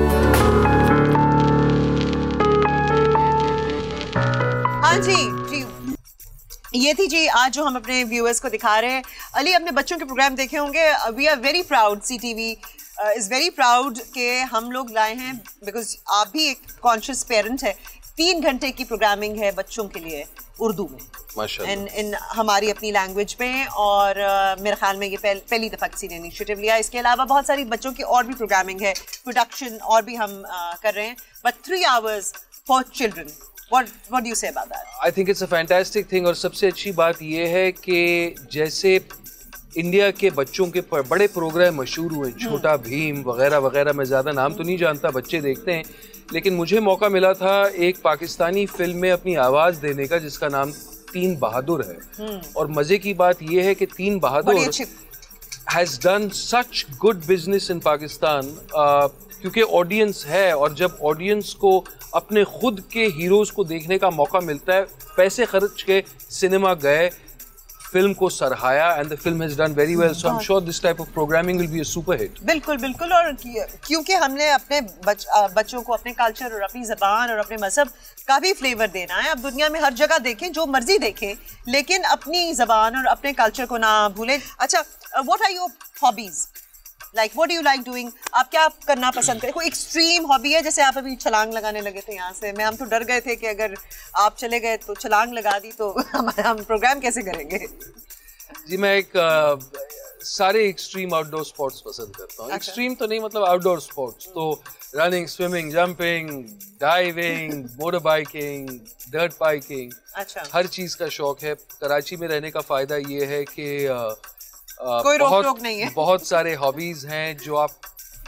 हाँ जी जी, ये थी जी आज जो हम अपने व्यूअर्स को दिखा रहे हैं। अली, अपने बच्चों के प्रोग्राम देखे होंगे। We are very proud, C T V is very proud के हम लोग लाए हैं, बिकॉज आप भी एक कॉन्शियस पेरेंट है। तीन घंटे की प्रोग्रामिंग है बच्चों के लिए उर्दू में, माशाल्लाह, इन इन हमारी अपनी लैंग्वेज में। और uh, मेरे ख्याल में ये पहल, पहली दफ़ा किसी ने इनिशिएटिव लिया। इसके अलावा बहुत सारी बच्चों की और भी प्रोग्रामिंग है, प्रोडक्शन और भी हम uh, कर रहे हैं। But three hours for children, What what do you say about that? I think it's a fantastic thing। और सबसे अच्छी बात ये है कि जैसे इंडिया के बच्चों के बड़े प्रोग्राम मशहूर हुए, छोटा भीम वगैरह वगैरह, मैं ज़्यादा नाम तो नहीं जानता, बच्चे देखते हैं, लेकिन मुझे मौका मिला था एक पाकिस्तानी फिल्म में अपनी आवाज़ देने का जिसका नाम तीन बहादुर है। और मज़े की बात यह है कि Teen Bahadur has done such good business in Pakistan, क्योंकि ऑडियंस है। और जब ऑडियंस को अपने खुद के हीरोज़ को देखने का मौका मिलता है, पैसे खर्च के सिनेमा गए, फिल्म को सराहाया, and the film has done very well. So I am sure this type of programming will be a super hit. बिल्कुल बिल्कुल। और क्योंकि हमने अपने बच, बच्चों को अपने कल्चर और अपनी ज़बान और अपने मजहब का भी फ्लेवर देना है। अब दुनिया में हर जगह देखें, जो मर्जी देखें, लेकिन अपनी ज़बान और अपने कल्चर को ना भूलें। अच्छा, what are your hobbies? Like what do you like doing? आप क्या करना पसंद करें? कोई एक्सट्रीम हॉबी है? जैसे आप अभी छलांग लगाने लगे थे यहाँ से, मैं हम तो डर गए थे कि अगर आप चले गए तो छलांग लगा दी तो हम हम प्रोग्राम कैसे करेंगे? जी, मैं एक आ, सारे एक्सट्रीम आउटडोर स्पोर्ट्स पसंद करता हूँ। एक्सट्रीम तो नहीं, मतलब आउटडोर स्पोर्ट्स, तो running, swimming, jumping, diving, motor biking, dirt biking, अच्छा, हर चीज़ का शौक है। कराची में रहने का फ़ायदा ये है कि कोई रोक टोक नहीं है। बहुत सारे हॉबीज हैं जो आप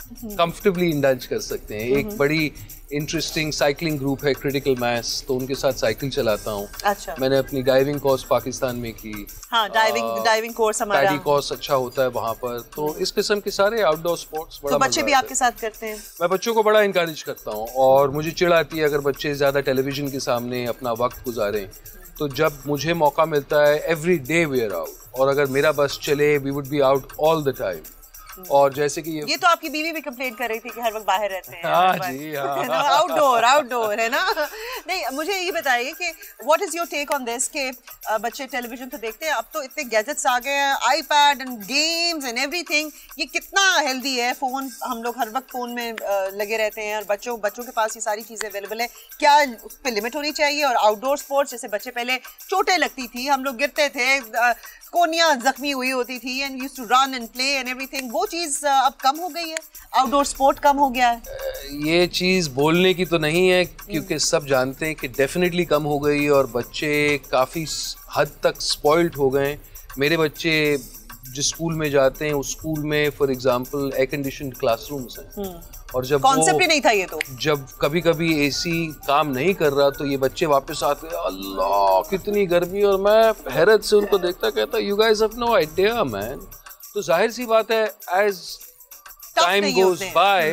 कंफर्टेबली इंडल्ज कर सकते हैं। एक बड़ी इंटरेस्टिंग साइकिलिंग ग्रुप है क्रिटिकल मास, तो उनके साथ साइकिल चलाता हूँ। अच्छा। मैंने अपनी डाइविंग कोर्स पाकिस्तान में की। हाँ, डाइविंग डाइविंग कोर्स हमारा डाइविंग कोर्स अच्छा होता है वहाँ पर। तो इस किस्म के सारे आउटडोर स्पोर्ट्स बड़ा तो बच्चे भी आपके साथ करते हैं? मैं बच्चों को बड़ा इनकरेज करता हूँ और मुझे चिढ़ आती है अगर बच्चे ज़्यादा टेलीविजन के सामने अपना वक्त गुजारें। तो जब मुझे मौका मिलता है every day we are out, और अगर मेरा बस चले we would be out all the time. और जैसे कि ये ये तो आपकी बीवी भी कंप्लेंट कर रही थी कि हर वक्त बाहर रहते हैं। हाँ जी, हाँ। आउटडोर आउटडोर है ना। नहीं, मुझे ये बताइए कि what is your take on this कि बच्चे टेलीविजन तो देखते हैं, अब तो इतने गैजेट्स आ गए हैं, iPad and games and everything, ये कितना हेल्दी है? फोन, हम लोग हर वक्त फोन में लगे रहते हैं और बच्चों बच्चों के पास ये सारी चीजें अवेलेबल है, क्या उस पर लिमिट होनी चाहिए? और आउटडोर स्पोर्ट्स, जैसे बच्चे पहले चोटें लगती थी, हम लोग गिरते थे, कोनियाँ जख्मी हुई होती थी and used to run and play and everything, वो चीज़ अब कम हो गई है, आउटडोर स्पोर्ट कम हो गया है। ये चीज़ बोलने की तो नहीं है क्योंकि सब जानते हैं कि डेफिनेटली कम हो गई और बच्चे काफ़ी हद तक स्पॉइल्ड हो गए। मेरे बच्चे जिस स्कूल में जाते हैं उस स्कूल में for example air condition classrooms हैं, और जब कॉन्सेप्ट ही नहीं था ये तो, जब कभी कभी एसी काम नहीं कर रहा तो ये बच्चे वापस आते हैं, अल्लाह कितनी गर्मी, और मैं हैरत से उनको देखता कहता you guys have no idea man. तो जाहिर सी बात है एज टाइम गोज बाय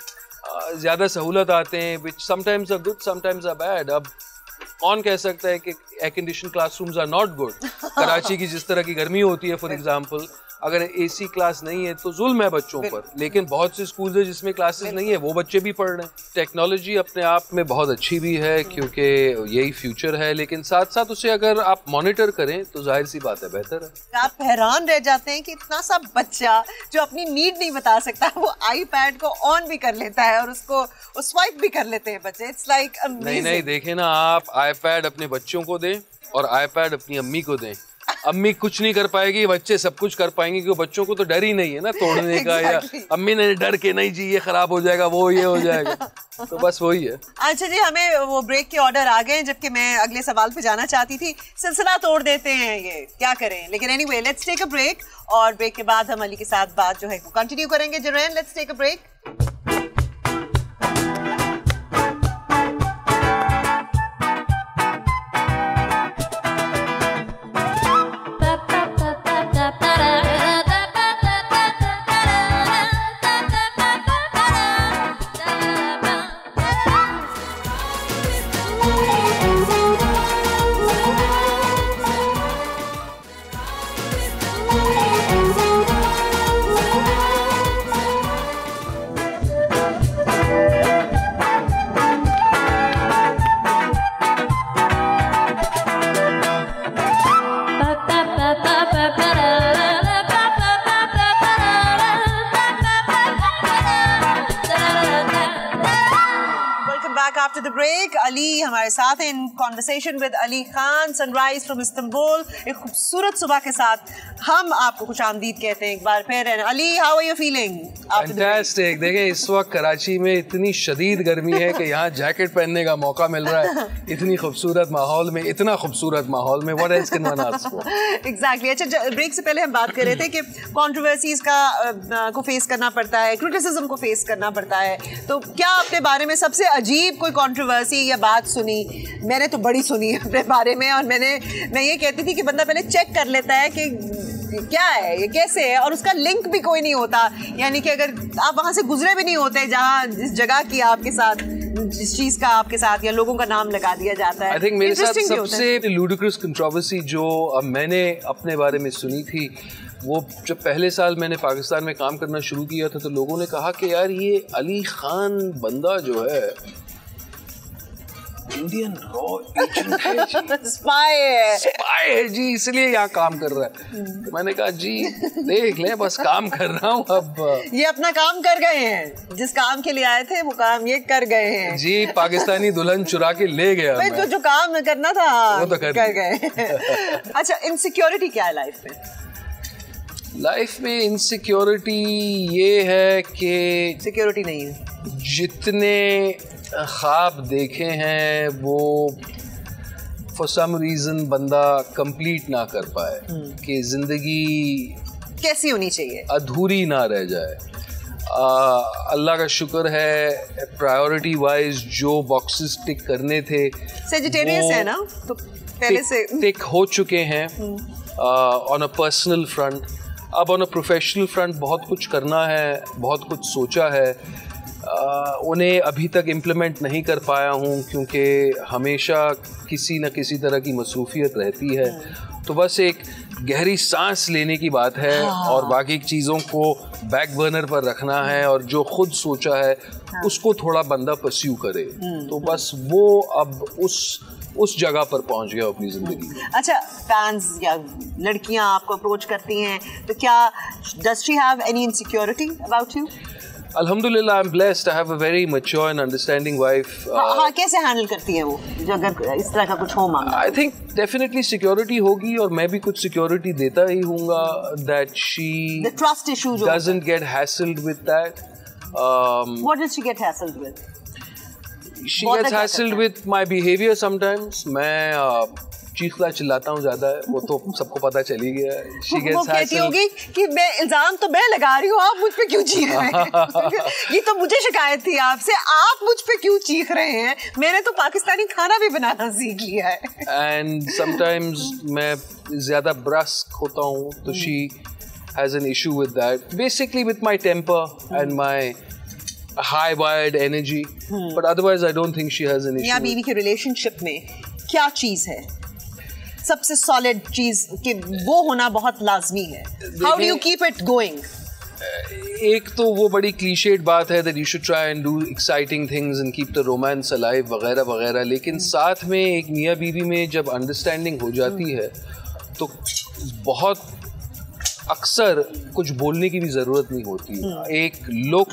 ज्यादा सहूलत आते हैं which sometimes are good sometimes are bad. अब कौन कह सकता है कि air condition classrooms are not good? Karachi की जिस तरह की गर्मी होती है फॉर एग्जांपल, अगर एसी क्लास नहीं है तो जुल्म है बच्चों पर, लेकिन बहुत से स्कूल्स है जिसमें क्लासेस नहीं है, वो बच्चे भी पढ़ रहे हैं। टेक्नोलॉजी अपने आप में बहुत अच्छी भी है क्योंकि यही फ्यूचर है, लेकिन साथ साथ उसे अगर आप मॉनिटर करें तो जाहिर सी बात है बेहतर है। आप हैरान रह जाते हैं कि इतना सा बच्चा जो अपनी नीड नहीं बता सकता वो आईपैड को ऑन भी कर लेता है और उसको स्वाइप भी कर लेते हैं बच्चे। It's like amazing. नहीं नहीं, देखें ना, आप आईपैड अपने बच्चों को दें और आईपैड अपनी अम्मी को दें, अम्मी कुछ नहीं कर पाएगी, बच्चे सब कुछ कर पाएंगे क्योंकि बच्चों को तो डर ही नहीं है ना तोड़ने का, exactly. या अम्मी ने डर के नहीं जी ये खराब हो जाएगा, वो ये हो जाएगा, तो बस वही है। अच्छा जी, हमें वो ब्रेक के ऑर्डर आ गए जबकि मैं अगले सवाल पे जाना चाहती थी। सिलसिला तोड़ देते हैं ये, क्या करें, लेकिन anyway let's take a break और ब्रेक के बाद हम अली के साथ बात जो है वो कंटिन्यू करेंगे। जरैन, let's take a break. After the break, Ali हमारे साथ in conversation with Ali Khan, sunrise from Istanbul. एक खूबसूरत सुबह के साथ हम आपको खुश आमदीद कहते हैं एक बार फिर। Ali, how are you feeling? Fantastic. देखें, इस वक्त कराची में इतनी शदीद गर्मी है कि यहाँ जैकेट पहनने का मौका मिल रहा है, इतनी खूबसूरत माहौल में, इतना खूबसूरत माहौल में। What else can one ask for? Exactly. अच्छा, ब्रेक से पहले हम बात कर रहे थे कि कंट्रोवर्सीज का को फेस करना पड़ता है, क्रिटिसिज्म को फेस करना पड़ता है, तो क्या अपने बारे में सबसे अजीब कोई कंट्रोवर्सी या बात सुनी? मैंने तो बड़ी सुनी है अपने बारे में, और मैंने मैं ये कहती थी कि बंदा पहले चेक कर लेता है कि क्या है, ये कैसे है, और उसका लिंक भी कोई नहीं होता, यानी कि अगर आप वहां से गुजरे भी नहीं होते जहां जिस जगह की आपके साथ, जिस चीज का आपके साथ या लोगों का नाम लगा दिया जाता है। आई थिंक मेरे साथ सबसे लूडिक्रस कंट्रोवर्सी जो मैंने अपने बारे में सुनी थी, वो जब पहले साल मैंने पाकिस्तान में काम करना शुरू किया था तो लोगों ने कहा कि यार ये अली खान बंदा जो है इंडियन रॉ एजेंट है जी, स्पाई है, स्पाई है जी, इसलिए यहाँ काम कर रहा है। तो मैंने कहा जी देख लें, बस काम कर रहा हूँ। अब ये अपना काम कर गए हैं, जिस काम के लिए आए थे वो काम ये कर गए हैं जी। पाकिस्तानी दुल्हन चुरा के ले गया मैं, तो जो काम करना था वो तो कर, कर गए। अच्छा, इनसिक्योरिटी क्या है लाइफ में? लाइफ में इनसिक्योरिटी ये है कि सिक्योरिटी नहीं है, जितने ख्वाब देखे हैं वो फॉर सम रीजन बंदा कंप्लीट ना कर पाए, कि जिंदगी कैसी होनी चाहिए, अधूरी ना रह जाए। अल्लाह का शुक्र है प्रायोरिटी वाइज जो बॉक्सेस टिक करने थे सेजिटेरियस है ना, तो पहले से टिक हो चुके हैं ऑन अ पर्सनल फ्रंट। अब ऑन अ प्रोफेशनल फ्रंट बहुत कुछ करना है, बहुत कुछ सोचा है, uh, उन्हें अभी तक इम्प्लीमेंट नहीं कर पाया हूँ क्योंकि हमेशा किसी न किसी तरह की मसरूफियत रहती है। तो बस एक गहरी सांस लेने की बात है हाँ। और बाकी चीज़ों को बैक बर्नर पर रखना है और जो खुद सोचा है हाँ। उसको थोड़ा बंदा परस्यू करे। तो बस वो अब उस उस जगह पर पहुंच गया अपनी जिंदगी में। अच्छा, फैंस या लड़कियां आपको अप्रोच करती हैं तो क्या does she have any insecurity about you? Alhamdulillah, I'm blessed. I have a very mature and understanding wife. हाँ, uh, हाँ, कैसे हैंडल करती है वो जो अगर इस तरह का कुछ हो मामला? I think definitely security होगी और मैं भी कुछ security देता ही हूँगा that she the trust issue doesn't get hassled with that. Um, What does she get hassled with? She gets hassled with my behavior sometimes. मैं uh, चीखता चिल्लाता हूँ ज्यादा, वो तो सबको पता चली गया है। She gets वो कहती होगी कि मैं इल्जाम तो मैं लगा रही हूँ, आप मुझ पे क्यों चीख रहे हैं? ये तो मुझे शिकायत थी आपसे, आप मुझ पे क्यों चीख रहे हैं? मैंने तो पाकिस्तानी खाना भी बनाना सीख लिया है। And sometimes मैं ज्यादा ब्रस्क होता हूँ तो she has an issue with that. Basically with my temper and my high wired energy, but otherwise I don't think she has an issue. मियां बीवी के रिलेशनशिप में क्या चीज है सबसे सॉलिड चीज कि वो होना बहुत लाजमी है? How do you keep it going? एक तो वो बड़ी क्लीशेड बात है that you should try and do exciting things and keep the romance alive वगैरह वगैरह, लेकिन साथ में एक मियाँ बीवी में जब अंडरस्टैंडिंग हो जाती है तो बहुत अक्सर कुछ बोलने की भी ज़रूरत नहीं होती, एक लुक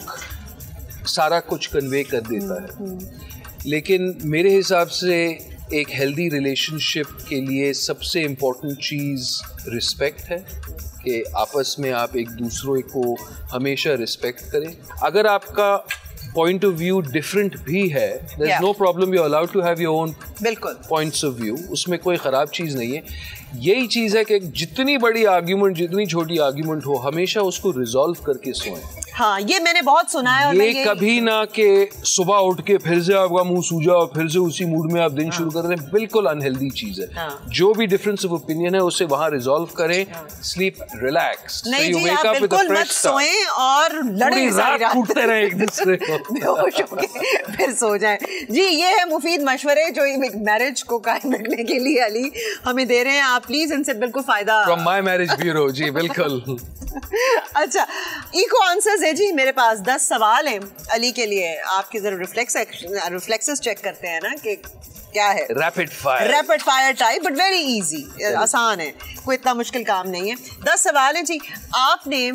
सारा कुछ कन्वे कर देता है। लेकिन मेरे हिसाब से एक हेल्दी रिलेशनशिप के लिए सबसे इम्पोर्टेंट चीज़ रिस्पेक्ट है कि आपस में आप एक दूसरे को हमेशा रिस्पेक्ट करें। अगर आपका पॉइंट ऑफ व्यू डिफरेंट भी है, there is no problem, you are allowed to have your own बिल्कुल पॉइंट्स ऑफ व्यू, उसमें कोई ख़राब चीज़ नहीं है। यही चीज़ है कि जितनी बड़ी आर्ग्यूमेंट जितनी छोटी आर्ग्यूमेंट हो हमेशा उसको रिजॉल्व करके सोएं। हाँ, ये मैंने बहुत सुना है। और ये, ये कभी ना कि सुबह उठ के फिर से आपका मुंह सूजा और फिर से उसी मूड में आप दिन हाँ। शुरू कर रहे हैं, बिल्कुल अनहेल्दी चीज है। हाँ। जो भी डिफरेंस ऑफ ओपिनियन है उसे वहां रिजॉल्व करें, स्लीप रिलैक्स, नहीं जी, आप बिल्कुल मत सोएं और लड़ें सारी रात, कूटते रहें एक दूसरे को, बेहोश होके फिर सो जाएं। जी, ये है मुफीद मशवरे जो एक मैरिज को कायम रखने के लिए अली हमें दे रहे हैं। आप प्लीज इनसे बिल्कुल फायदा। फ्रॉम माय मैरिज ब्यूरो, जी बिल्कुल। अच्छा, इको आंसर्स है जी मेरे पास, दस सवाल हैं अली के लिए। आपकी जरा रिफ्लेक्स रिफ्लेक्सेस चेक करते हैं ना कि क्या है। Rapid fire rapid fire type, but very easy, आसान है, कोई इतना मुश्किल काम नहीं है। दस सवाल हैं जी। आपने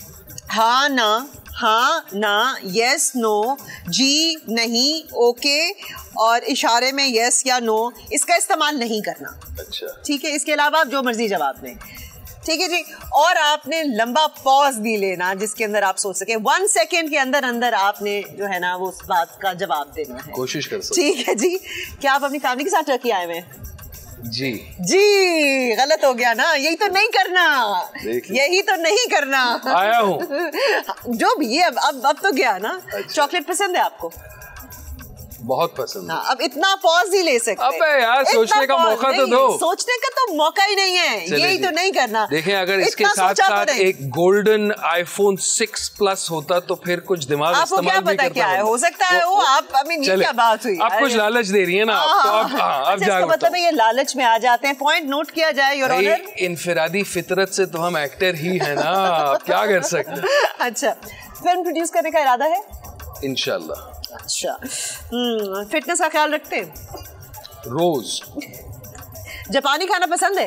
हाँ ना, हाँ ना, यस नो, जी नहीं, ओके और इशारे में यस या नो, इसका इस्तेमाल नहीं करना। अच्छा, ठीक है, इसके अलावा आप जो मर्जी जवाब दें। ठीक है जी। और आपने लंबा पॉज भी लेना जिसके अंदर आप सोच सके, वन सेकेंड के अंदर अंदर आपने जो है ना वो उस बात का जवाब देना है। कोशिश कर सकते। ठीक है जी। क्या आप अपनी फैमिली के साथ टर्की आए हुए हैं? जी जी, गलत हो गया ना, यही तो नहीं करना, यही तो नहीं करना। आया हूँ जो भी ये अब अब अब तो गया ना। अच्छा। चॉकलेट पसंद है आपको? बहुत पसंद है। हाँ, अब इतना पॉज ही ले सकते। अबे यार, सोचने का मौका तो दो। सोचने का तो मौका ही नहीं है, यही तो नहीं करना। देखें, अगर इसके साथ साथ तो एक गोल्डन आईफोन सिक्स प्लस होता तो फिर कुछ दिमाग इस्तेमाल भी करता। आपको क्या पता क्या है, हो सकता है वो आप अभी नहीं, क्या बात हुई, आप कुछ लालच दे रही है ना आप, अब जाओ। मतलब ये लालच में आ जाते हैं, पॉइंट नोट किया जाए योर ऑनर। इनफिरादी फितरत से तो हम एक्टर ही है ना, आप क्या कर सकते हैं। अच्छा, फिल्म प्रोड्यूस करने का इरादा है? इंशाल्लाह। अच्छा, हम्म, फिटनेस का ख्याल रखते हैं? रोज। जापानी खाना पसंद है?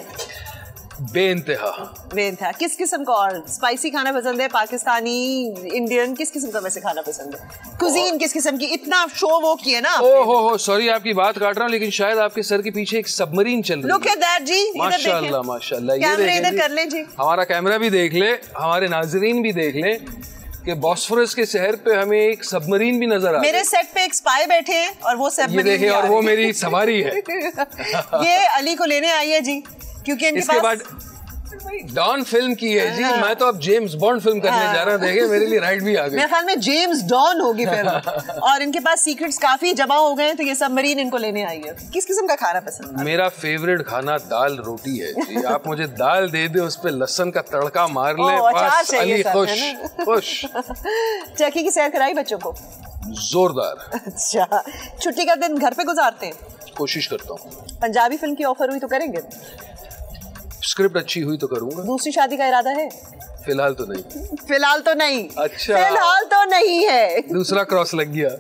बेइंतहा। बेइंतहा। किस किस्म का, और स्पाइसी खाना पसंद है, पाकिस्तानी, इंडियन, किस किस्म का वैसे खाना पसंद है? कुजीन किस किस्म की? इतना शो वो किया ना। ओ हो हो, सॉरी आपकी बात काट रहा हूँ, लेकिन शायद आपके सर के पीछे एक सबमरीन चल रही है। लुक एट दैट जी, माशाल्लाह माशाल्लाह। ये देखें, इधर कर ले जी, हमारा कैमरा भी देख ले, हमारे नाजरीन भी देख ले कि बॉस्फोरस के शहर पे हमें एक सबमरीन भी नजर आ रहा है। मेरे सेट पे एक स्पाई बैठे हैं और वो सबमरीन, ये देखें, और वो मेरी सवारी है। ये अली को लेने आई है जी, क्योंकि इनके इसके पास बाद डॉन फिल्म की है जी, मैं तो अब जेम्स बॉन्ड फिल्म करने जा रहा हूँ। देखे मेरे लिए राइट भी आ गई। मेरे ख्याल में जेम्स डॉन होगी फिल्म। और इनके पास सीक्रेट्स काफी जमा हो गए हैं, तो ये सबमरीन इनको लेने आई है। किस किस्म का खाना पसंद है? मेरा फेवरेट खाना दाल रोटी है जी। आप मुझे दाल दे दे, उस पे लहसुन का तड़का मार ले, बस अली खुश खुश। चक्की की सैर कराई बच्चों को? जोरदार। अच्छा, छुट्टी का दिन घर पे गुजारते हैं? कोशिश करता हूँ। पंजाबी फिल्म की ऑफर हुई तो करेंगे? स्क्रिप्ट अच्छी हुई तो करूंगा। दूसरी शादी का इरादा है? फिलहाल तो नहीं। फिलहाल तो नहीं। अच्छा, फिलहाल तो नहीं है। दूसरा क्रॉस लग गया।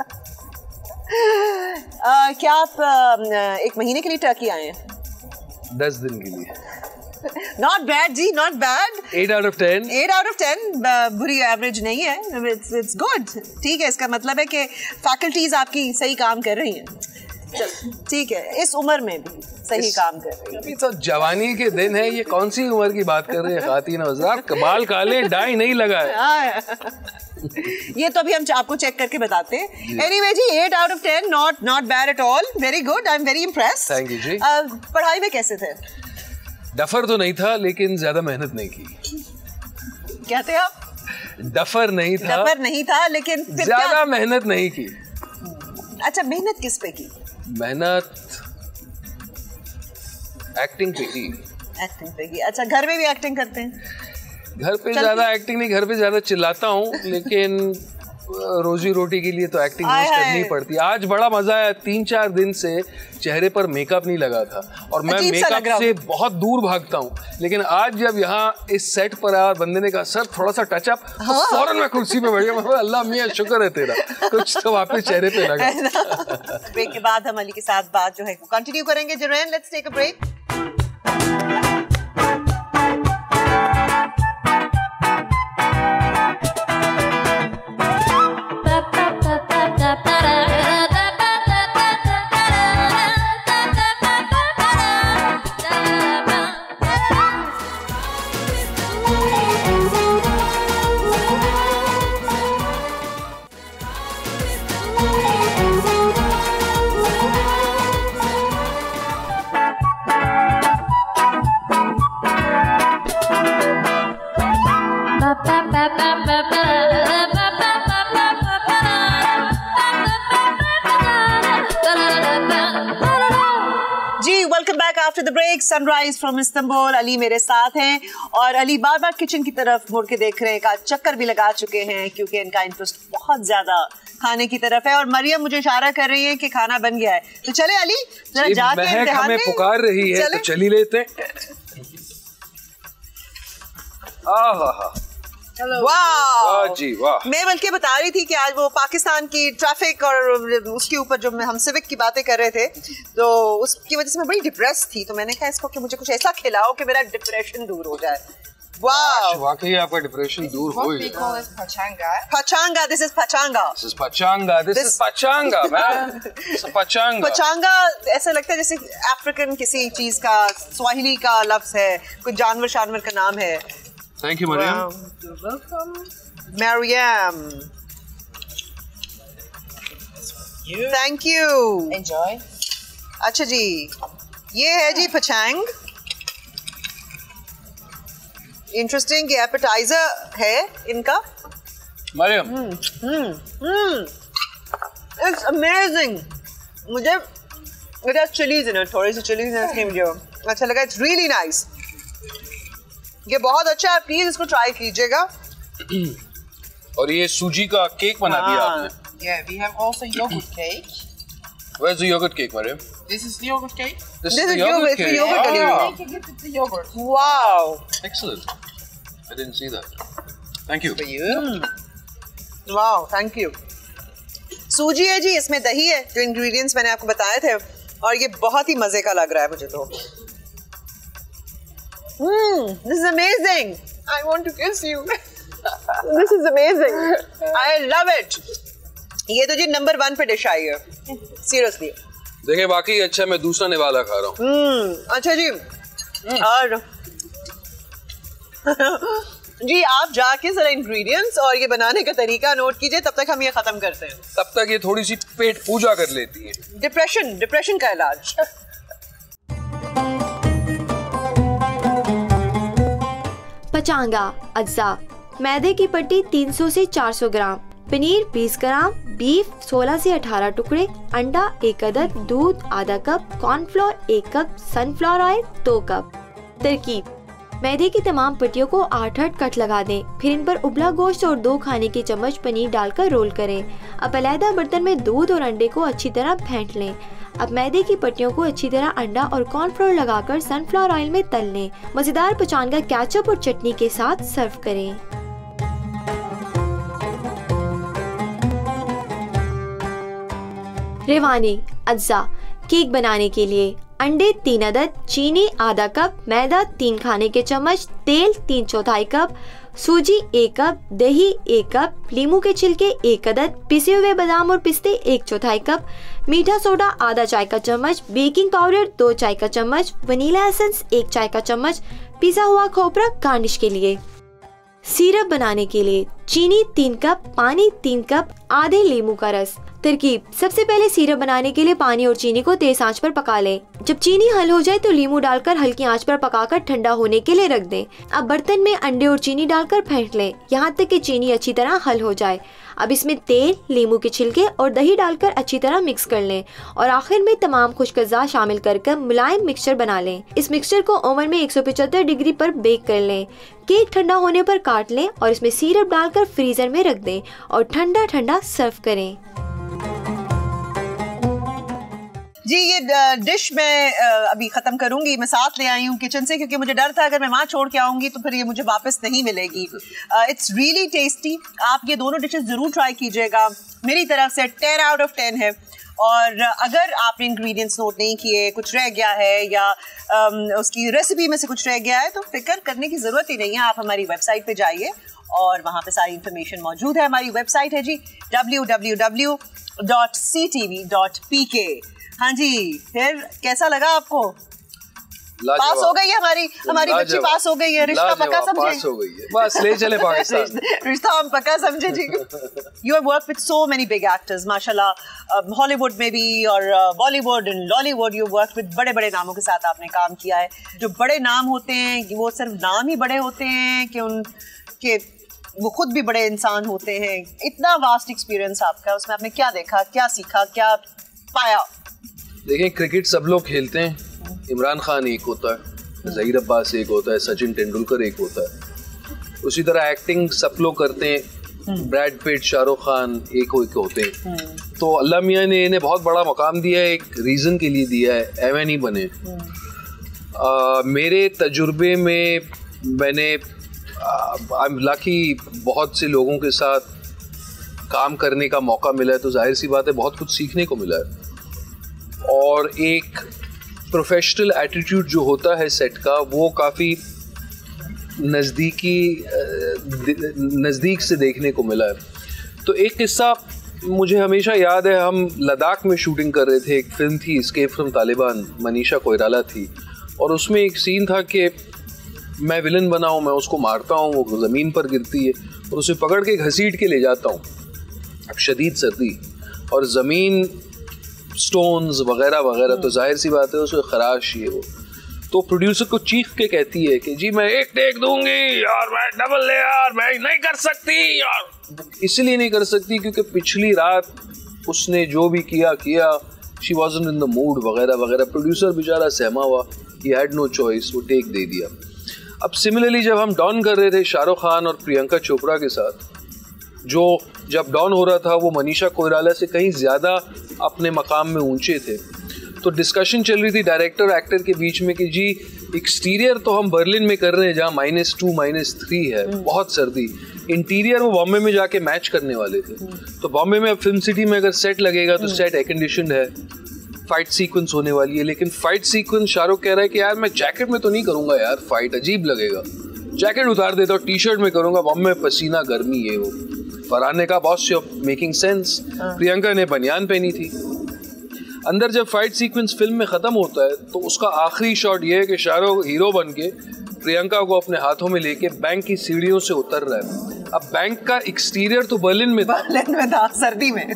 आ, क्या आप आ, एक महीने के लिए टर्की आए हैं? दस दिन के लिए। नॉट बैड जी, not bad. Eight out of ten. Eight out of ten बुरी एवरेज नहीं है। It's it's good. ठीक है, इसका मतलब है कि फैकल्टीज आपकी सही काम कर रही हैं। ठीक है, इस उम्र में भी सही काम कर रही है। अभी तो जवानी के दिन है, ये कौन सी उम्र की बात कर रहे हैं खातीन हज़रात? बाल काले, डाई नहीं लगा है। ये तो अभी हम आपको चेक करके बताते हैं। एनीवे जी, eight out of ten, not not bad at all, very good, I am very impressed. Thank you जी। पढ़ाई में कैसे थे? डफर तो नहीं था, लेकिन ज्यादा मेहनत नहीं की। कहते आप? डफर नहीं था, डफर नहीं था, लेकिन ज्यादा मेहनत नहीं की। अच्छा, मेहनत किस पे की? मेहनत एक्टिंग पे की। एक्टिंग पे की। अच्छा, घर में भी एक्टिंग करते हैं? घर पे ज्यादा एक्टिंग नहीं, घर पे ज्यादा चिल्लाता हूँ, लेकिन रोजी रोटी के लिए तो एक्टिंग यूज करनी पड़ती है। आज बड़ा मजा आया, तीन चार दिन से चेहरे पर मेकअप नहीं लगा था और मैं मेकअप से बहुत दूर भागता हूँ, लेकिन आज जब यहाँ इस सेट पर आया बंदे ने कहा सर थोड़ा सा टचअप, तो फौरन मैं कुर्सी पे बैठ गया। अल्लाह मियां शुक्र है तेरा, कुछ तो वापस चेहरे पे लगा। ब्रेक के बाद हम अली के साथ बात जो है वो कंटिन्यू करेंगे। Zurain, let's take a break. After the break, sunrise from Istanbul. Ali मेरे साथ हैं और अली बार बार किचन की तरफ मुड़ के देख रहे हैं, का चक्कर भी लगा चुके हैं क्योंकि इनका इंटरेस्ट बहुत ज्यादा खाने की तरफ है। और मरियम मुझे इशारा कर रही है कि खाना बन गया है, तो चले अली जरा जाके इम्तिहान हमें पुकार रही है, तो चली लेते हैं। आहा, वाह जी वाह। मैं बल्कि बता रही थी कि आज वो पाकिस्तान की ट्रैफिक और उसके ऊपर जो हम सिविक की बातें कर रहे थे, तो उसकी वजह से मैं बड़ी डिप्रेस थी, तो मैंने कहा इसको कि मुझे कुछ ऐसा खिलाओ कि मेरा डिप्रेशन दूर हो जाए। वाह, वाकई आपका डिप्रेशन दूर हो गया। pachanga. Pachanga, this is pachanga. This is pachanga. This is pachanga, man. It's pachanga. Pachanga ऐसा लगता है जैसे अफ्रीकन किसी चीज का, स्वाहिली का लफ्ज है, कोई जानवर शानवर का नाम है। Thank you, Mariam. Wow. You're welcome. Mariam. You. Thank you. Enjoy. अच्छा जी, ये है जी पचांग। इंटरेस्टिंग, ये एपेटाइजर है इनका। Mariam, hmm hmm it's amazing. मुझे it has chillies in it, थोड़ी सी चिलीज इन इसमें मुझे अच्छा लगा। इट्स रियली नाइस, ये बहुत अच्छा है, प्लीज इसको ट्राई कीजिएगा। और ये सूजी का केक बना दिया आपने। Yeah, we have also yogurt cake. Where's the yogurt cake, Mariam? This is the yogurt cake. This, this is the is yogurt, yogurt cake. Yogurt Ah. You make a gift with the yogurt. Wow. Excellent. I didn't see that. Thank you. For you. Mm. Wow, thank you. सूजी है जी, इसमें दही है, जो ingredients मैंने आपको बताए थे, और ये बहुत ही मजे का लग रहा है मुझे तो। Hmm, this is amazing. I want to kiss you. This is amazing. I love it. ये तो जी नंबर वन पे डिश आई है, सीरियसली। देखिए बाकी अच्छा, मैं दूसरा निवाला खा रहा हूँ। हम्म, अच्छा जी। और जी आप जाके जरा इंग्रेडिएंट्स और ये बनाने का तरीका नोट कीजिए, तब तक हम ये खत्म करते हैं। तब तक ये थोड़ी सी पेट पूजा कर लेती है। डिप्रेशन, डिप्रेशन का इलाज। पचांगा अज्जा, मैदे की पट्टी तीन सौ से चार सौ ग्राम, पनीर बीस ग्राम, बीफ सोलह से अठारह टुकड़े, अंडा एक अदद, दूध आधा कप, कॉर्नफ्लोर एक कप, सनफ्लावर ऑयल दो कप। तरकीब: मैदे की तमाम पट्टियों को आठ आठ कट लगा दें, फिर इन पर उबला गोश्त और दो खाने के चम्मच पनीर डालकर रोल करें। अब अलहदा बर्तन में दूध और अंडे को अच्छी तरह फेंट लें। अब मैदे की पट्टियों को अच्छी तरह अंडा और कॉर्नफ्लोर लगाकर सनफ्लावर ऑयल में तल लें। मजेदार पचांगा केचप और चटनी के साथ सर्व करें। रेवानी अज्जा, केक बनाने के लिए अंडे तीन अदद, चीनी आधा कप, मैदा तीन खाने के चम्मच, तेल तीन चौथाई कप, सूजी एक कप, दही एक कप, लीमू के छिलके एक अदद, पिसे हुए बादाम और पिस्ते एक चौथाई कप, मीठा सोडा आधा चाय का चम्मच, बेकिंग पाउडर दो चाय का चम्मच, वनीला एसेंस एक चाय का चम्मच, पिसा हुआ खोपरा गार्निश के लिए। सिरप बनाने के लिए चीनी तीन कप, पानी तीन कप, आधे लीमू का रस। तरकीब: सबसे पहले सिरप बनाने के लिए पानी और चीनी को तेज आंच पर पका लें। जब चीनी हल हो जाए तो लीमू डालकर हल्की आंच पर पकाकर ठंडा होने के लिए रख दें। अब बर्तन में अंडे और चीनी डालकर फेंट लें यहाँ तक कि चीनी अच्छी तरह हल हो जाए। अब इसमें तेल, लीमू के छिलके और दही डालकर अच्छी तरह मिक्स कर लें और आखिर में तमाम खुश्क अज़्ज़ा शामिल कर कर मुलायम मिक्सचर बना लें। इस मिक्सचर को ओवन में एक सौ पचहत्तर डिग्री पर बेक कर लें। केक ठंडा होने पर काट लें और इसमें सिरप डालकर फ्रीजर में रख दें और ठंडा ठंडा सर्व करें। जी ये डिश मैं अभी ख़त्म करूंगी, मैं साथ ले आई हूँ किचन से क्योंकि मुझे डर था अगर मैं वहाँ छोड़ के आऊँगी तो फिर ये मुझे वापस नहीं मिलेगी। इट्स रियली टेस्टी, आप ये दोनों डिशेस ज़रूर ट्राई कीजिएगा। मेरी तरफ से टेन आउट ऑफ टेन है। और अगर आपने इंग्रेडिएंट्स नोट नहीं किए, कुछ रह गया है या um, उसकी रेसिपी में से कुछ रह गया है तो फिक्र करने की ज़रूरत ही नहीं है। आप हमारी वेबसाइट पे जाइए और वहाँ पे सारी इन्फॉर्मेशन मौजूद है। हमारी वेबसाइट है जी W W W dot C T V dot P K. हाँ जी, फिर कैसा लगा आपको? पास हो गई है हमारी हमारी बच्ची, पास हो गई है। रिश्ता पक्का समझे? पास हो गई है, बस ले चले पाकिस्तान। रिश्ता हम पक्का समझे जी। You have work with so many big actors माशाल्लाह, हॉलीवुड में भी और Bollywood and Lollywood. You work with बड़े बड़े नामों के साथ आपने काम किया है। जो बड़े नाम होते हैं वो सिर्फ नाम ही बड़े होते हैं कि उनके वो खुद भी बड़े इंसान होते हैं। इतना वास्ट एक्सपीरियंस आपका, उसमें आपने क्या देखा, क्या सीखा, क्या पाया? देखिए, क्रिकेट सब लोग खेलते हैं। इमरान खान एक होता है, ज़हीर अब्बास एक होता है, सचिन तेंदुलकर एक होता है। उसी तरह एक्टिंग सब लोग करते हैं, ब्रैड पिट, शाहरुख खान एक एक होते हैं। तो अल्लाह मियाँ ने इन्हें बहुत बड़ा मकाम दिया है, एक रीज़न के लिए दिया है, एवं नहीं बने। आ, मेरे तजुर्बे में मैंने आई एम लकी बहुत से लोगों के साथ काम करने का मौका मिला है, तो जाहिर सी बात है बहुत कुछ सीखने को मिला है। और एक प्रोफेशनल एटीट्यूड जो होता है सेट का, वो काफ़ी नज़दीकी नज़दीक से देखने को मिला है। तो एक किस्सा मुझे हमेशा याद है, हम लद्दाख में शूटिंग कर रहे थे। एक फिल्म थी एस्केप फ्रॉम तालिबान, मनीषा कोइराला थी, और उसमें एक सीन था कि मैं विलन बना हूँ, मैं उसको मारता हूँ, वो ज़मीन पर गिरती है और उसे पकड़ के घसीट के ले जाता हूँ। अब शदीद सर्दी और ज़मीन, स्टोन्स वगैरह वगैरह, तो जाहिर सी बात है उसमें खराश ये वो। तो प्रोड्यूसर को चीख के कहती है कि जी मैं एक टेक दूंगी और मैं डबल ले यार, मैं नहीं कर सकती यार। इसलिए नहीं कर सकती क्योंकि पिछली रात उसने जो भी किया किया, she wasn't in the mood वगैरह वगैरह। प्रोड्यूसर बेचारा सहमा हुआ, ही हैड नो चॉइस, वो टेक दे दिया। अब सिमिलरली जब हम डॉन कर रहे थे शाहरुख खान और प्रियंका चोपड़ा के साथ, जो जब डॉन हो रहा था वो मनीषा कोइराला से कहीं ज़्यादा अपने मकाम में ऊंचे थे, तो डिस्कशन चल रही थी डायरेक्टर एक्टर के बीच में कि जी एक्सटीरियर तो हम बर्लिन में कर रहे हैं जहाँ माइनस टू माइनस थ्री है, बहुत सर्दी। इंटीरियर वो बॉम्बे में जाके मैच करने वाले थे। तो बॉम्बे में अब फिल्म सिटी में अगर सेट लगेगा तो सेट एयर कंडीशनड है, फाइट सीक्वेंस होने वाली है, लेकिन फाइट सीक्वेंस शाहरुख कह रहा है कि यार मैं जैकेट में तो नहीं करूँगा यार, फाइट अजीब लगेगा, जैकेट उतार देता हूँ, टी शर्ट में करूँगा, बॉम्बे में पसीना गर्मी है वो। फरहान ने कहा boss you making sense. Priyanka ने बनियान पहनी थी। अंदर जब फाइट सीक्वेंस फिल्म में ख़त्म होता है तो उसका आखिरी शॉट ये है कि शाहरुख हीरो बन के प्रियंका को अपने हाथों में लेके बैंक की सीढ़ियों से उतर रहा है। अब बैंक का एक्सटीरियर तो बर्लिन में था, बर्लिन में था सर्दी में,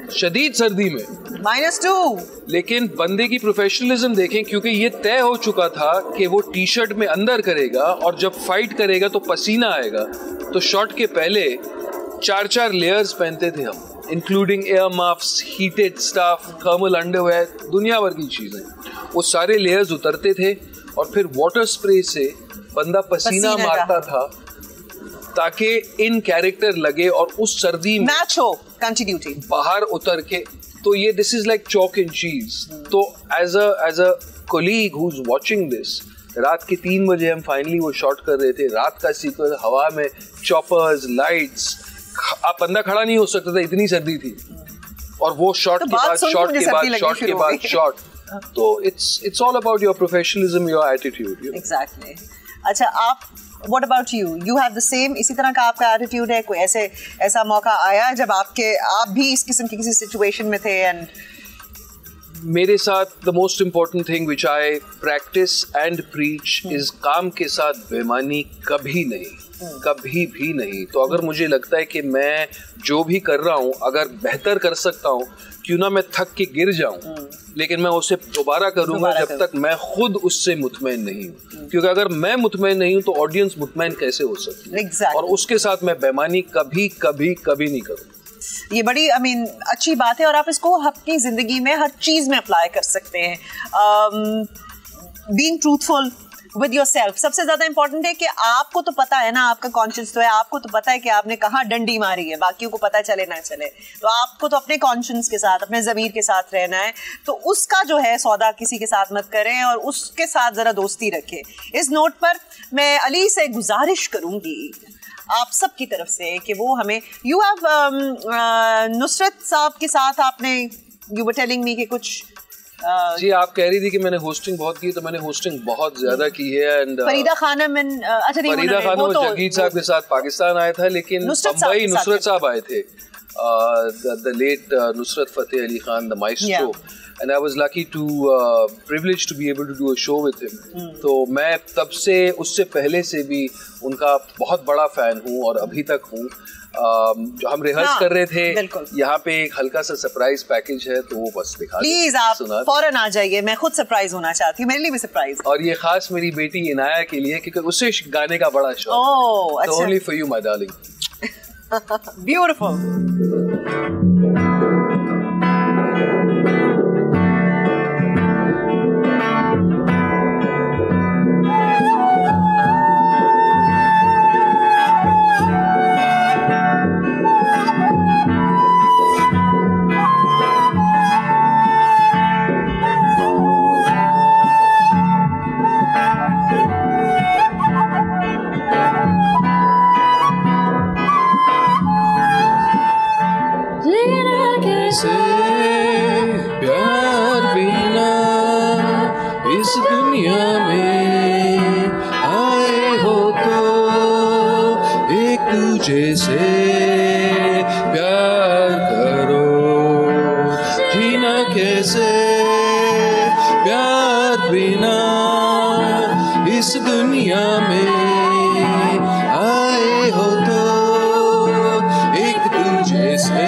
शदीद सर्दी में, माइनस टू। लेकिन बंदे की प्रोफेशनलिज्म देखें, क्योंकि ये तय हो चुका था कि वो टी शर्ट में अंदर करेगा और जब फाइट करेगा तो पसीना आएगा, तो शॉट के पहले चार चार लेयर्स पहनते थे हम, including air mask, heated staff, thermal underwear, दुनिया भर की चीजें। वो सारे लेयर्स उतरते थे और फिर वाटर स्प्रे से बंदा पसीना मारता था ताकि इन कैरेक्टर लगे और उस सर्दी में मैच हो, कंटिन्यूटी बाहर उतर के। तो ये this is like chalk and cheese. तो as a as a colleague who is watching this, रात के तीन बजे हम फाइनली वो शॉट कर रहे थे, रात का सीक्वेंस, हवा में चॉपर्स, लाइट्स, आप बंदा खड़ा नहीं हो सकता था, इतनी सर्दी थी। और वो शॉट के बाद शॉट के बाद शॉट के बाद शॉट, तो it's it's all about your professionalism, your attitude. Exactly. अच्छा, आप What about you? You have the same, इसी तरह का आपका एटीट्यूड है? कोई ऐसे ऐसा मौका आया जब आपके आप भी इस किस्म की किसी सिचुएशन में थे? एंड मेरे साथ the most important thing which I practice and preach is काम के साथ बेईमानी कभी नहीं, कभी भी नहीं। तो अगर मुझे लगता है कि मैं जो भी कर रहा हूँ अगर बेहतर कर सकता हूँ, क्यों ना मैं थक के गिर जाऊं, लेकिन मैं उसे दोबारा करूंगा जब तक मैं खुद उससे मुतमईन नहीं हूं। क्योंकि अगर मैं मुतमईन नहीं हूं तो ऑडियंस मुतमईन कैसे हो सकती है? exactly. और उसके साथ मैं बेईमानी कभी कभी कभी नहीं करूँ। ये बड़ी आई I मीन mean, अच्छी बात है और आप इसको अपनी जिंदगी में हर चीज में अप्लाई कर सकते हैं। Being truthful with yourself सबसे ज्यादा इंपॉर्टेंट है कि आपको तो पता है ना, आपका कॉन्शियस तो है, आपको तो पता है कि आपने कहाँ डंडी मारी है, बाकियों को पता चले ना चले, तो आपको तो अपने कॉन्शियस के साथ, अपने ज़मीर के साथ रहना है। तो उसका जो है सौदा किसी के साथ मत करें और उसके साथ ज़रा दोस्ती रखें। इस नोट पर मैं अली से गुजारिश करूँगी आप सब की तरफ से कि वो हमें, यू हैव नुसरत साहब के साथ आपने, यू वर टेलिंग मी कि कुछ Uh, जी आप कह रही थी कि मैंने होस्टिंग बहुत की, तो मैंने होस्टिंग बहुत ज्यादा की है। एंड फरीदा खानम uh, अच्छा नहीं, फरीदा खानम तो जगीर साहब के साथ पाकिस्तान आया था, लेकिन मुंबई नुसरत साहब आए थे, the late Nusrat Fateh Ali Khan, the maestro, and I was lucky to privilege to be able to do a show with him. तो मैं तब से, उससे पहले से भी उनका बहुत बड़ा फैन हूँ और अभी तक हूँ। Uh, जो हम रिहर्स हाँ, कर रहे थे, यहाँ पे एक हल्का सा सरप्राइज पैकेज है, तो वो बस दिखा दो। प्लीज आप फौरन आ जाइए, मैं खुद सरप्राइज होना चाहती हूँ, मेरे लिए भी सरप्राइज। और ये खास मेरी बेटी इनाया के लिए, क्योंकि उसे गाने का बड़ा शौक है। तो only for you my darling. Beautiful. जैसे प्यार करो, जीना कैसे प्यार बिना इस दुनिया में आए हो तो एक दूजे से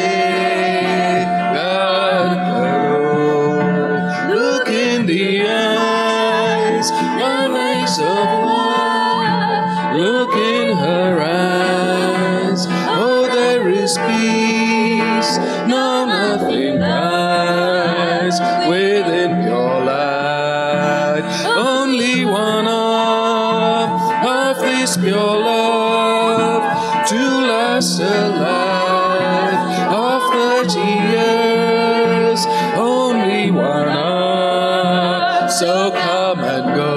प्यार करो। Look in the eyes, your eyes of love, look in her eyes. Oh, there is peace, no nothing lies within your light. Only one of, of this pure love to last a life of thirty years. Only one of, so come and go.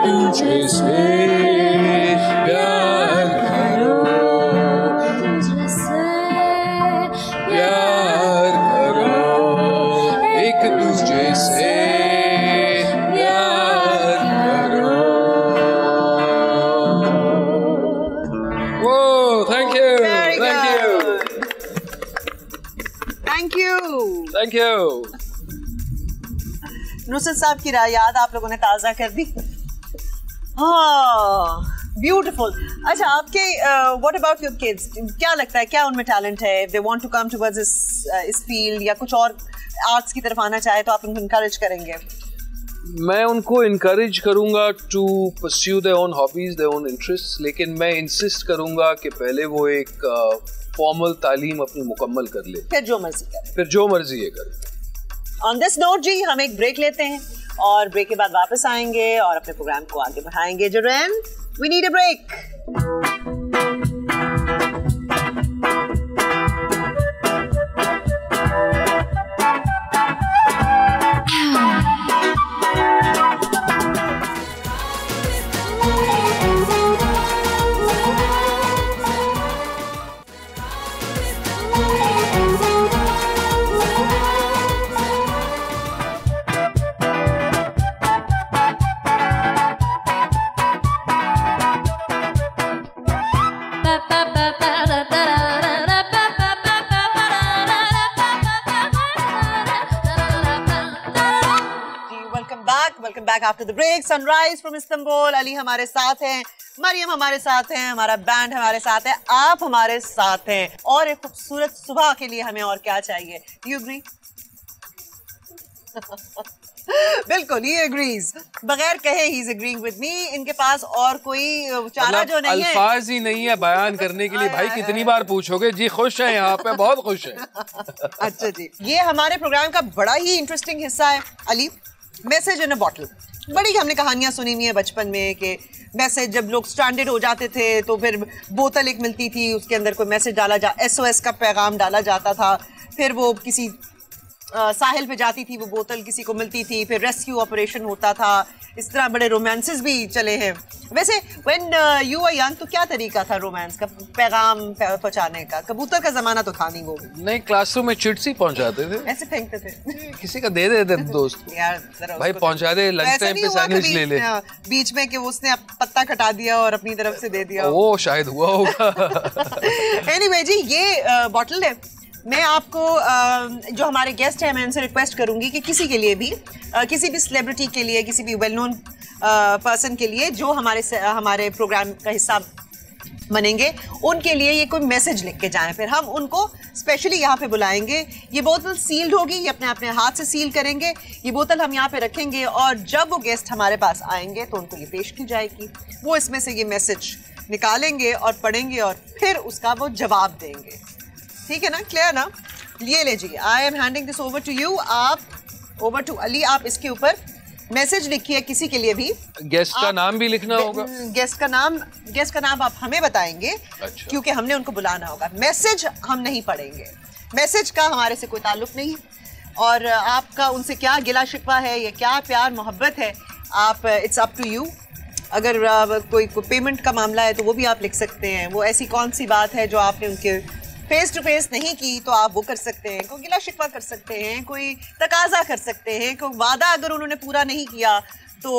दूजे से प्यार करो, प्यार करो, एक दूजे से प्यार करो। वो thank you, thank you, thank you, thank you. Nusrat साहब की राय याद आप लोगों ने ताज़ा कर दी। हाँ, ब्यूटीफुल। अच्छा, आपके व्हाट अबाउट योर किड्स, क्या लगता है क्या उनमें टैलेंट है? They want to come towards इस इस फील्ड या कुछ और आर्ट्स की तरफ आना चाहे तो आप उनको इनकरेज करेंगे? मैं उनको इनकरेज करूंगा to pursue their own hobbies, their own interest, लेकिन मैं इंसिस्ट करूंगा कि पहले वो एक फॉर्मल तालीम अपनी मुकम्मल कर ले, फिर जो मर्जी करे, फिर जो मर्जी ये करे। ऑन दिस नोट जी हम एक ब्रेक लेते हैं और ब्रेक के बाद वापस आएंगे और अपने प्रोग्राम को आगे बढ़ाएंगे। Zurain, we need a break. Welcome back after the break. Sunrise from Istanbul, Ali हमारे साथ हैं, मरियम हमारे साथ हैं, हमारा बैंड हमारे साथ है, आप हमारे साथ हैं और एक खूबसूरत सुबह के लिए हमें और क्या चाहिए? You agree? बिल्कुल, ही एग्रीज, बगैर कहे ही इज एग्रीइंग विद मी। इनके पास और कोई चारा जो नहीं है, अल्फाज ही नहीं है बयान करने के लिए। भाई कितनी बार पूछोगे जी? खुश हैं यहाँ पे, बहुत खुश हैं। अच्छा जी, ये हमारे प्रोग्राम का बड़ा ही इंटरेस्टिंग हिस्सा है Ali, message in a bottle. बड़ी हमने कहानियां सुनी हुई है बचपन में कि मैसेज जब लोग स्ट्रैंडेड हो जाते थे तो फिर बोतल एक मिलती थी, उसके अंदर कोई मैसेज डाला जा एसओएस का पैगाम डाला जाता था, फिर वो किसी आ, साहिल पे जाती थी वो बोतल, किसी को मिलती थी, फिर रेस्क्यू ऑपरेशन होता था। इस तरह बड़े रोमांसेस भी चले हैं। वैसे व्हेन यू वर यंग तो क्या तरीका था रोमांस का, पैगाम पहुंचाने का? कबूतर का जमाना तो था नहीं वो। नहीं, क्लासरूम में चिट्ठी पहुंचाते थे, ऐसे फेंकते थे, किसी का दे देते थे दोस्त यार भाई पहुंचा दे, लंच टाइम पे सैंडविच ले ले, बीच में कि उसने पत्ता कटा दिया और अपनी तरफ से दे दिया, वो शायद हुआ होगा। एनीवे जी, ये बॉटल है। मैं आपको जो हमारे गेस्ट हैं मैं उनसे रिक्वेस्ट करूंगी कि किसी के लिए भी, किसी भी सेलिब्रिटी के लिए, किसी भी वेल नोन पर्सन के लिए जो हमारे हमारे प्रोग्राम का हिस्सा बनेंगे, उनके लिए ये कोई मैसेज लिख के जाएं। फिर हम उनको स्पेशली यहाँ पे बुलाएंगे। ये बोतल सील्ड होगी, ये अपने अपने हाथ से सील करेंगे। ये बोतल हम यहाँ पे रखेंगे और जब वो गेस्ट हमारे पास आएंगे तो उनको ये पेश की जाएगी। वो इसमें से ये मैसेज निकालेंगे और पढ़ेंगे और फिर उसका वो जवाब देंगे। ठीक है ना, क्लियर ना? ये ले जी, I am handing this over to you. आप ओवर टू अली, आप इसके ऊपर मैसेज लिखिए किसी के लिए भी। गेस्ट का नाम भी लिखना होगा? गेस्ट का नाम, गेस्ट का नाम आप हमें बताएंगे। अच्छा। क्योंकि हमने उनको बुलाना होगा। मैसेज हम नहीं पढ़ेंगे, मैसेज का हमारे से कोई ताल्लुक नहीं, और आपका उनसे क्या गिला शिकवा है या क्या प्यार मोहब्बत है, आप इट्स अप टू यू। अगर कोई, कोई पेमेंट का मामला है तो वो भी आप लिख सकते हैं। वो ऐसी कौन सी बात है जो आपने उनके फेस टू फेस नहीं की तो आप वो कर सकते हैं। कोई गिला शिकवा कर सकते हैं, कोई तकाजा कर सकते हैं, कोई वादा अगर उन्होंने पूरा नहीं किया तो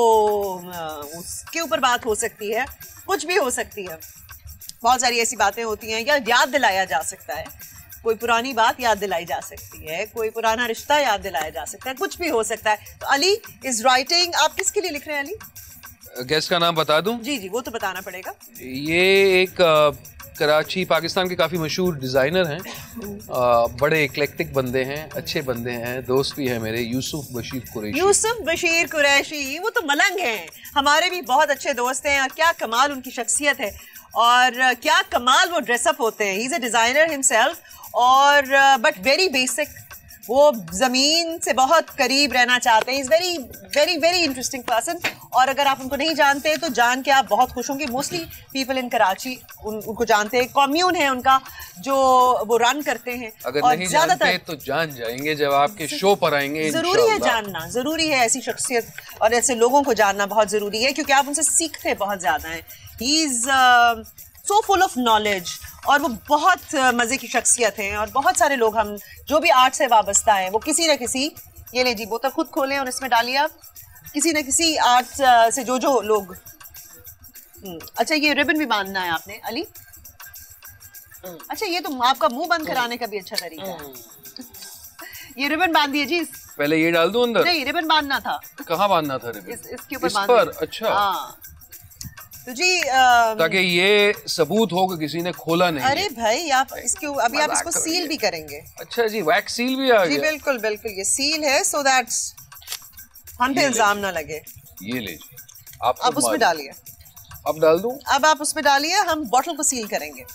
उसके ऊपर बात हो सकती है, कुछ भी हो सकती है। बहुत सारी ऐसी बातें होती हैं, या याद दिलाया जा सकता है, कोई पुरानी बात याद दिलाई जा सकती है, कोई पुराना रिश्ता याद दिलाया जा सकता है, कुछ भी हो सकता है। तो अली इज राइटिंग, आप किसके लिए लिख रहे हैं अली? गेस्ट का नाम बता दूं? जी जी, वो तो बताना पड़ेगा। ये एक कराची, पाकिस्तान के काफ़ी मशहूर डिज़ाइनर हैं, आ, बड़े इक्लेक्टिक बंदे हैं, अच्छे बंदे हैं, दोस्त भी हैं मेरे, यूसुफ बशीर कुरैशी। यूसुफ बशीर कुरैशी, वो तो मलंग हैं, हमारे भी बहुत अच्छे दोस्त हैं, और क्या कमाल उनकी शख्सियत है और क्या कमाल वो ड्रेसअप होते हैं। He is a designer himself, और बट वेरी बेसिक, वो जमीन से बहुत करीब रहना चाहते हैं। Is very very very interesting person, और अगर आप उनको नहीं जानते तो जान के आप बहुत खुश होंगे। मोस्टली पीपल इन कराची उन, उनको जानते हैं, कम्यून है उनका जो वो रन करते हैं। अगर और नहीं जानते तो जान जाएंगे जब आपके शो पर आएंगे। जरूरी है जानना, जरूरी है ऐसी शख्सियत और ऐसे लोगों को जानना बहुत जरूरी है, क्योंकि आप उनसे सीखते बहुत ज्यादा हैं। He is so full of knowledge, और वो बहुत मजे की शख्सियत हैं। और बहुत सारे लोग, हम जो भी आर्ट से वाबस्ता हैं, वो किसी न किसी, ये ले जी बोतल खुद खोलें और इसमें डालिए आप, किसी न किसी आर्ट से जो जो लोग। अच्छा, ये रिबन भी बांधना है आपने अली? अच्छा, ये तो आपका मुंह बंद कराने का भी अच्छा तरीका है। ये रिबन बांध दिए जी। पहले ये डाल दूं अंदर? नहीं, रिबन बांधना था। कहाँ बांधना था रिबन? इस, इसके ऊपर इस बांध पर? दिए। अच्छा, हाँ। तो जी आ, ताकि ये सबूत हो कि किसी ने खोला नहीं। अरे भाई, आप इसके अभी आप इसको सील भी करेंगे। अच्छा जी, वैक्स सील भी आ जी गया? बिल्कुल बिल्कुल, ये सील है सो दैट हम पे इल्जाम ना लगे। ये ले जी, आप अब उसमें डालिए। अब डाल दूं? अब आप उसमें डालिए, हम बॉटल को सील करेंगे।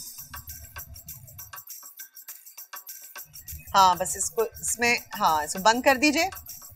हाँ, बस इसको इसमें, हाँ इसको बंद कर दीजिए।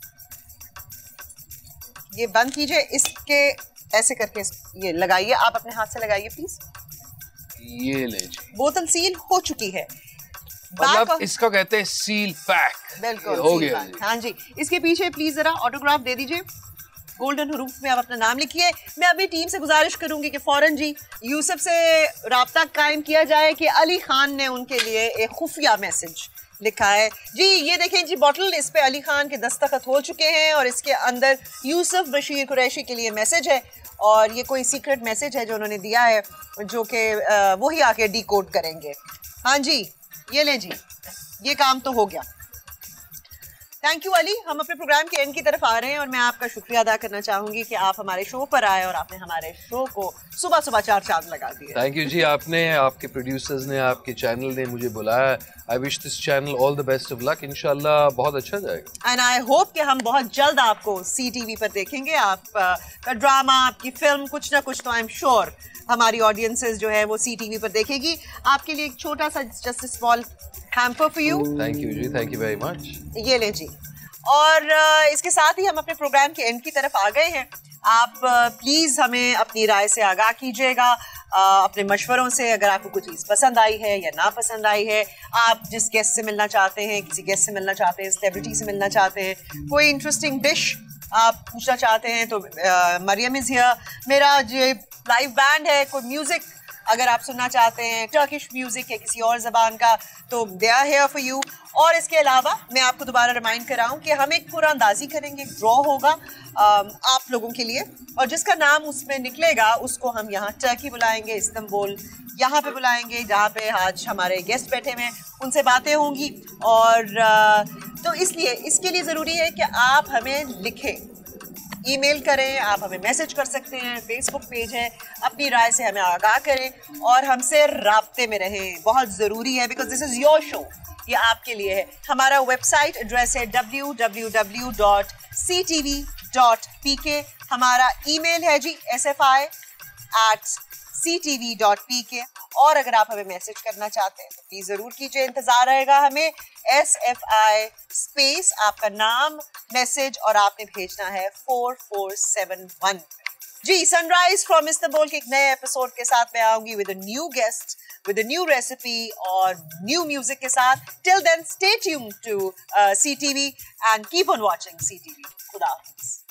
ये बंद कीजिए, इसके ऐसे करके ये लगाइए। आप अपने हाथ से लगाइए प्लीज। ये ले जी, बोतल सील हो चुकी है। मतलब इसका कहते हैं सील पैक। बिल्कुल हो गया जी। हाँ जी, इसके पीछे प्लीज जरा ऑटोग्राफ दे दीजिए। गोल्डन हरूफ में आप अपना नाम लिखिए। मैं अभी टीम से गुजारिश करूंगी कि फौरन जी यूसुफ से राब्ता कायम किया जाए कि अली खान ने उनके लिए एक खुफिया मैसेज लिखा है। जी ये देखें जी, बॉटल, इस पे अली खान के दस्तखत हो चुके हैं और इसके अंदर यूसुफ बशीर कुरैशी के लिए मैसेज है, और ये कोई सीक्रेट मैसेज है जो उन्होंने दिया है, जो कि वही आके डिकोड करेंगे। हाँ जी, ये ले जी, ये काम तो हो गया। Thank you Ali. हम अपने प्रोग्राम के एंड की तरफ आ रहे हैं और मैं आपका शुक्रिया अदा करना चाहूंगी कि आप हमारे शो पर आए और आपने हमारे शो को सुबह सुबह चार चांद लगा दिए। थैंक यू जी, आपने, आपके प्रोड्यूसर्स ने, आपके चैनल ने मुझे बुलाया। I wish this channel all the best of luck. इंशाल्लाह बहुत अच्छा जाएगा। एंड आई होप कि हम बहुत जल्द आपको सी टीवी पर देखेंगे। आपका uh, ड्रामा, आपकी फिल्म, कुछ ना कुछ तो आई एम श्योर हमारी ऑडियंसेस जो है वो सी टीवी पर देखेगी। आपके लिए एक छोटा सा just small hamper for you. Thank you जी, थैंक यू वेरी मच। ये ले जी, और uh, इसके साथ ही हम अपने प्रोग्राम के एंड की तरफ आ गए हैं। आप प्लीज uh, हमें अपनी राय से आगाह कीजिएगा, uh, अपने मशवरों से। अगर आपको कोई चीज़ पसंद आई है या ना पसंद आई है, आप जिस गेस्ट से मिलना चाहते हैं, किसी गेस्ट से मिलना चाहते हैं, सेलिब्रिटी से मिलना चाहते हैं, कोई इंटरेस्टिंग डिश आप पूछना चाहते हैं, तो मरियम इज हियर। मेरा जो लाइव बैंड है, कोई म्यूजिक अगर आप सुनना चाहते हैं, टर्किश म्यूजिक है किसी और ज़बान का, तो they are here for you. और इसके अलावा मैं आपको दोबारा रिमाइंड कराऊं कि हम एक कुरानंदाजी करेंगे, ड्रॉ होगा आप लोगों के लिए, और जिसका नाम उसमें निकलेगा उसको हम यहाँ टर्की बुलाएंगे, इस्तांबुल यहाँ पे बुलाएंगे, जहाँ पे आज हमारे गेस्ट बैठे हुए हैं, उनसे बातें होंगी। और तो इसलिए इसके लिए ज़रूरी है कि आप हमें लिखें, ईमेल करें, आप हमें मैसेज कर सकते हैं, फेसबुक पेज है, अपनी राय से हमें आगाह करें और हमसे राब्ते में रहें। बहुत ज़रूरी है, because this is your show, ये आपके लिए है। हमारा वेबसाइट एड्रेस है W W W dot C T V dot P K. हमारा ईमेल है G S F I at C T V dot P K. और अगर आप हमें मैसेज करना चाहते हैं तो प्लीज जरूर कीजिए, इंतजार रहेगा हमें। एस एफ आई स्पेस आपका नाम, मैसेज, और आपने भेजना है फोर फोर सेवन वन। जी, सनराइज फ्रॉम इस्तांबुल के एक नए एपिसोड के साथ मैं आऊंगी with a new guest, with a new recipe और new music के साथ। Till then, stay tuned to uh, C T V and keep on watching C T V. खुदा हाफिज़।